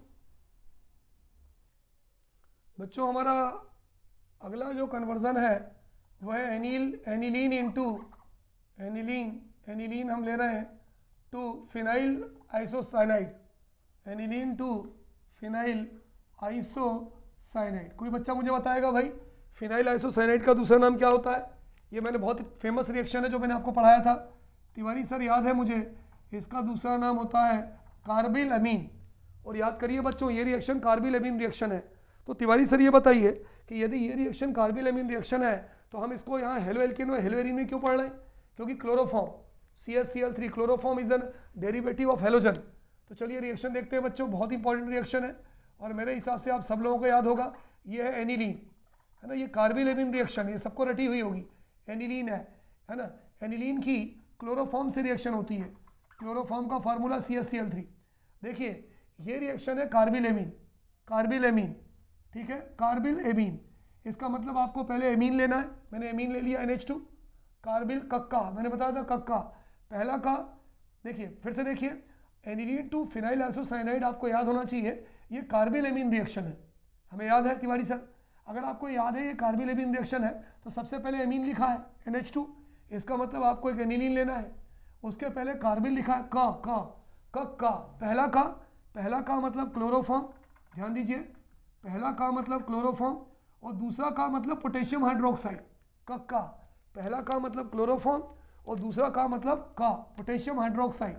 बच्चों हमारा अगला जो कन्वर्जन है वह है anil aniline into aniline aniline हम ले रहे हैं to phenyl isocyanide. Aniline to phenyl isocyanide. कोई बच्चा मुझे बताएगा भाई फिनाइल आइसोसाइनाइड का दूसरा नाम क्या होता है? ये मैंने बहुत फेमस रिएक्शन है जो मैंने आपको पढ़ाया था। तिवारी सर याद है मुझे, इसका दूसरा नाम होता है कार्बिल अमीन। और याद करिए बच्चों ये रिएक्शन कार्बिल अमीन रिएक्शन है। तो तिवारी सर ये बताइए कि यदि ये रिएक्शन कार्बिल एमीन रिएक्शन है तो हम इसको यहाँ हेलो एल्केन और हेलो एरीन में क्यों पढ़ रहे हैं? क्योंकि chloroform C H C L three chloroform is an derivative of halogen. तो चलिए रिएक्शन देखते हैं बच्चों, बहुत इंपॉर्टेंट रिएक्शन है और मेरे हिसाब से आप सब लोगों को याद होगा, ये है एनिलीन, है ना, ये कार्बिल एमीन रिएक्शन, ये सबको रटी हुई होगी, एनिलीन है है ना। एनिलीन की क्लोरोफॉर्म से रिएक्शन होती है, क्लोरोफॉर्म का formula C H C L three. देखिए ये रिएक्शन है कार्बिल एमीन, कार्बिल एमीन, ठीक है, कार्बिल एमीन, इसका मतलब आपको पहले एमीन लेना है, मैंने एमीन ले लिया एन एच टू, कार्बिल कक्का, मैंने बताया था कक्का, पहला का, देखिए फिर से देखिए, एनिलीन टू फिनाइल आइसोसाइनाइड आपको याद होना चाहिए, ये कार्बिल एमीन रिएक्शन है, हमें याद है तिवारी सर? अगर आपको याद है ये कार्बिल एमीन रिएक्शन है तो सबसे पहले एमीन लिखा है एन एच टू, इसका मतलब आपको एक एनिलीन लेना है, उसके पहले कार्बिल लिखा है का का कक का, पहला का, पहला का मतलब क्लोरोफॉर्म, ध्यान दीजिए, पहला का मतलब क्लोरोफॉर्म और दूसरा का मतलब पोटेशियम हाइड्रोक्साइड, कक का, पहला का मतलब क्लोरोफॉर्म और दूसरा का मतलब का पोटेशियम हाइड्रोक्साइड,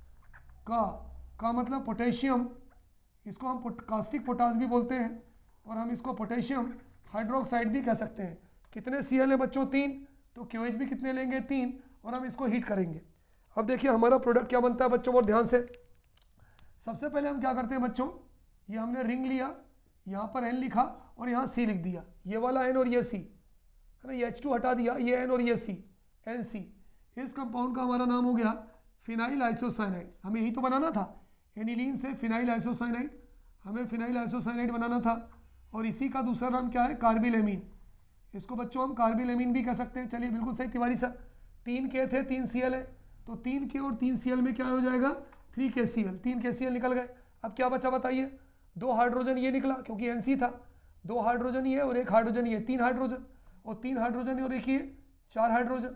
का का मतलब पोटेशियम, इसको हम पोट, कास्टिक पोटास भी बोलते हैं और हम इसको पोटेशियम हाइड्रोक्साइड भी कह सकते हैं। कितने सी एल है बच्चों? तीन, तो क्यू एच भी कितने लेंगे? तीन, और हम इसको हीट करेंगे। अब देखिए हमारा प्रोडक्ट क्या बनता है बच्चों, बहुत ध्यान से। सबसे पहले हम क्या करते हैं बच्चों, ये हमने रिंग लिया, यहाँ पर एन लिखा और यहाँ सी लिख दिया, ये वाला एन और ये सी, है ना, ये एच टू हटा दिया, ये एन और ये सी, एन सी। इस कंपाउंड का हमारा नाम हो गया फिनाइल आइसोसाइनाइड। हमें यही तो बनाना था, एनिलीन से फिनाइल आइसोसाइनाइड, हमें फिनाइल आइसोसाइनाइड बनाना था। और इसी का दूसरा नाम क्या है? Carbylamine. इसको बच्चों हम कार्बिल एमीन भी कह सकते हैं। चलिए बिल्कुल सही तिवारी सर, तीन के थे, तीन सी एल है, तो तीन के और तीन सी एल में क्या हो जाएगा? थ्री के सी एल, तीन के सी एल निकल गए। अब क्या बचा बताइए? दो हाइड्रोजन ये निकला क्योंकि एन सी था, दो हाइड्रोजन ये और एक हाइड्रोजन ये, तीन हाइड्रोजन, और तीन हाइड्रोजन और एक ये, चार हाइड्रोजन,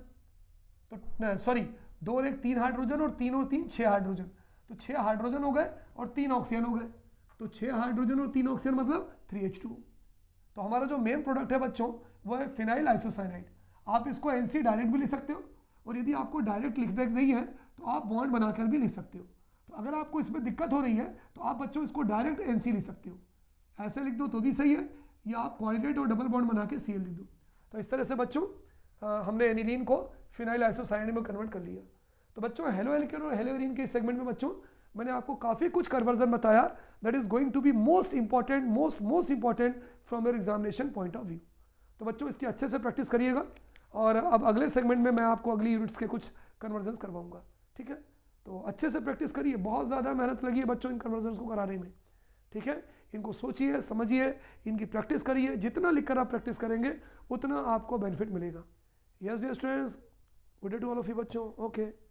तो सॉरी दो और एक तीन हाइड्रोजन और तीन और तीन छः हाइड्रोजन, तो छः हाइड्रोजन हो गए और तीन ऑक्सीजन हो गए, तो छः हाइड्रोजन और तीन ऑक्सीजन मतलब थ्री एच टू। तो हमारा जो मेन प्रोडक्ट है बच्चों वो है फिनाइल आइसोसाइनाइड। आप इसको एन सी डायरेक्ट भी लिख सकते हो और यदि आपको डायरेक्ट लिख दे नहीं है तो आप बॉन्ड बनाकर भी लिख सकते हो। तो अगर आपको इसमें दिक्कत हो रही है तो आप बच्चों इसको डायरेक्ट एन सी लिख सकते हो, ऐसे लिख दो तो भी सही है, या आप क्वाड्रेट और डबल बॉन्ड बना के सी एल लिख दो। तो इस तरह से बच्चों आ, हमने एनिलीन को फिनाइल आइसोसाइनाइड में कन्वर्ट कर लिया। तो बच्चों हेलो एल्केन और हेलो एरीन के इस सेगमेंट में बच्चों मैंने आपको काफ़ी कुछ कन्वर्जन बताया that is going to be most important most most important from your examination point of view. तो बच्चों इसकी अच्छे से प्रैक्टिस करिएगा और अब अगले सेगमेंट में मैं आपको अगली यूनिट्स के कुछ कन्वर्जन्स करवाऊंगा, ठीक है? तो अच्छे से प्रैक्टिस करिए, बहुत ज़्यादा मेहनत लगी है बच्चों इन कन्वर्जन्स को कराने में, ठीक है? इनको सोचिए, समझिए, इनकी प्रैक्टिस करिए, जितना लिखकर आप प्रैक्टिस करेंगे उतना आपको बेनिफिट मिलेगा। Yes dear students, good day to all of you बच्चों, ओके।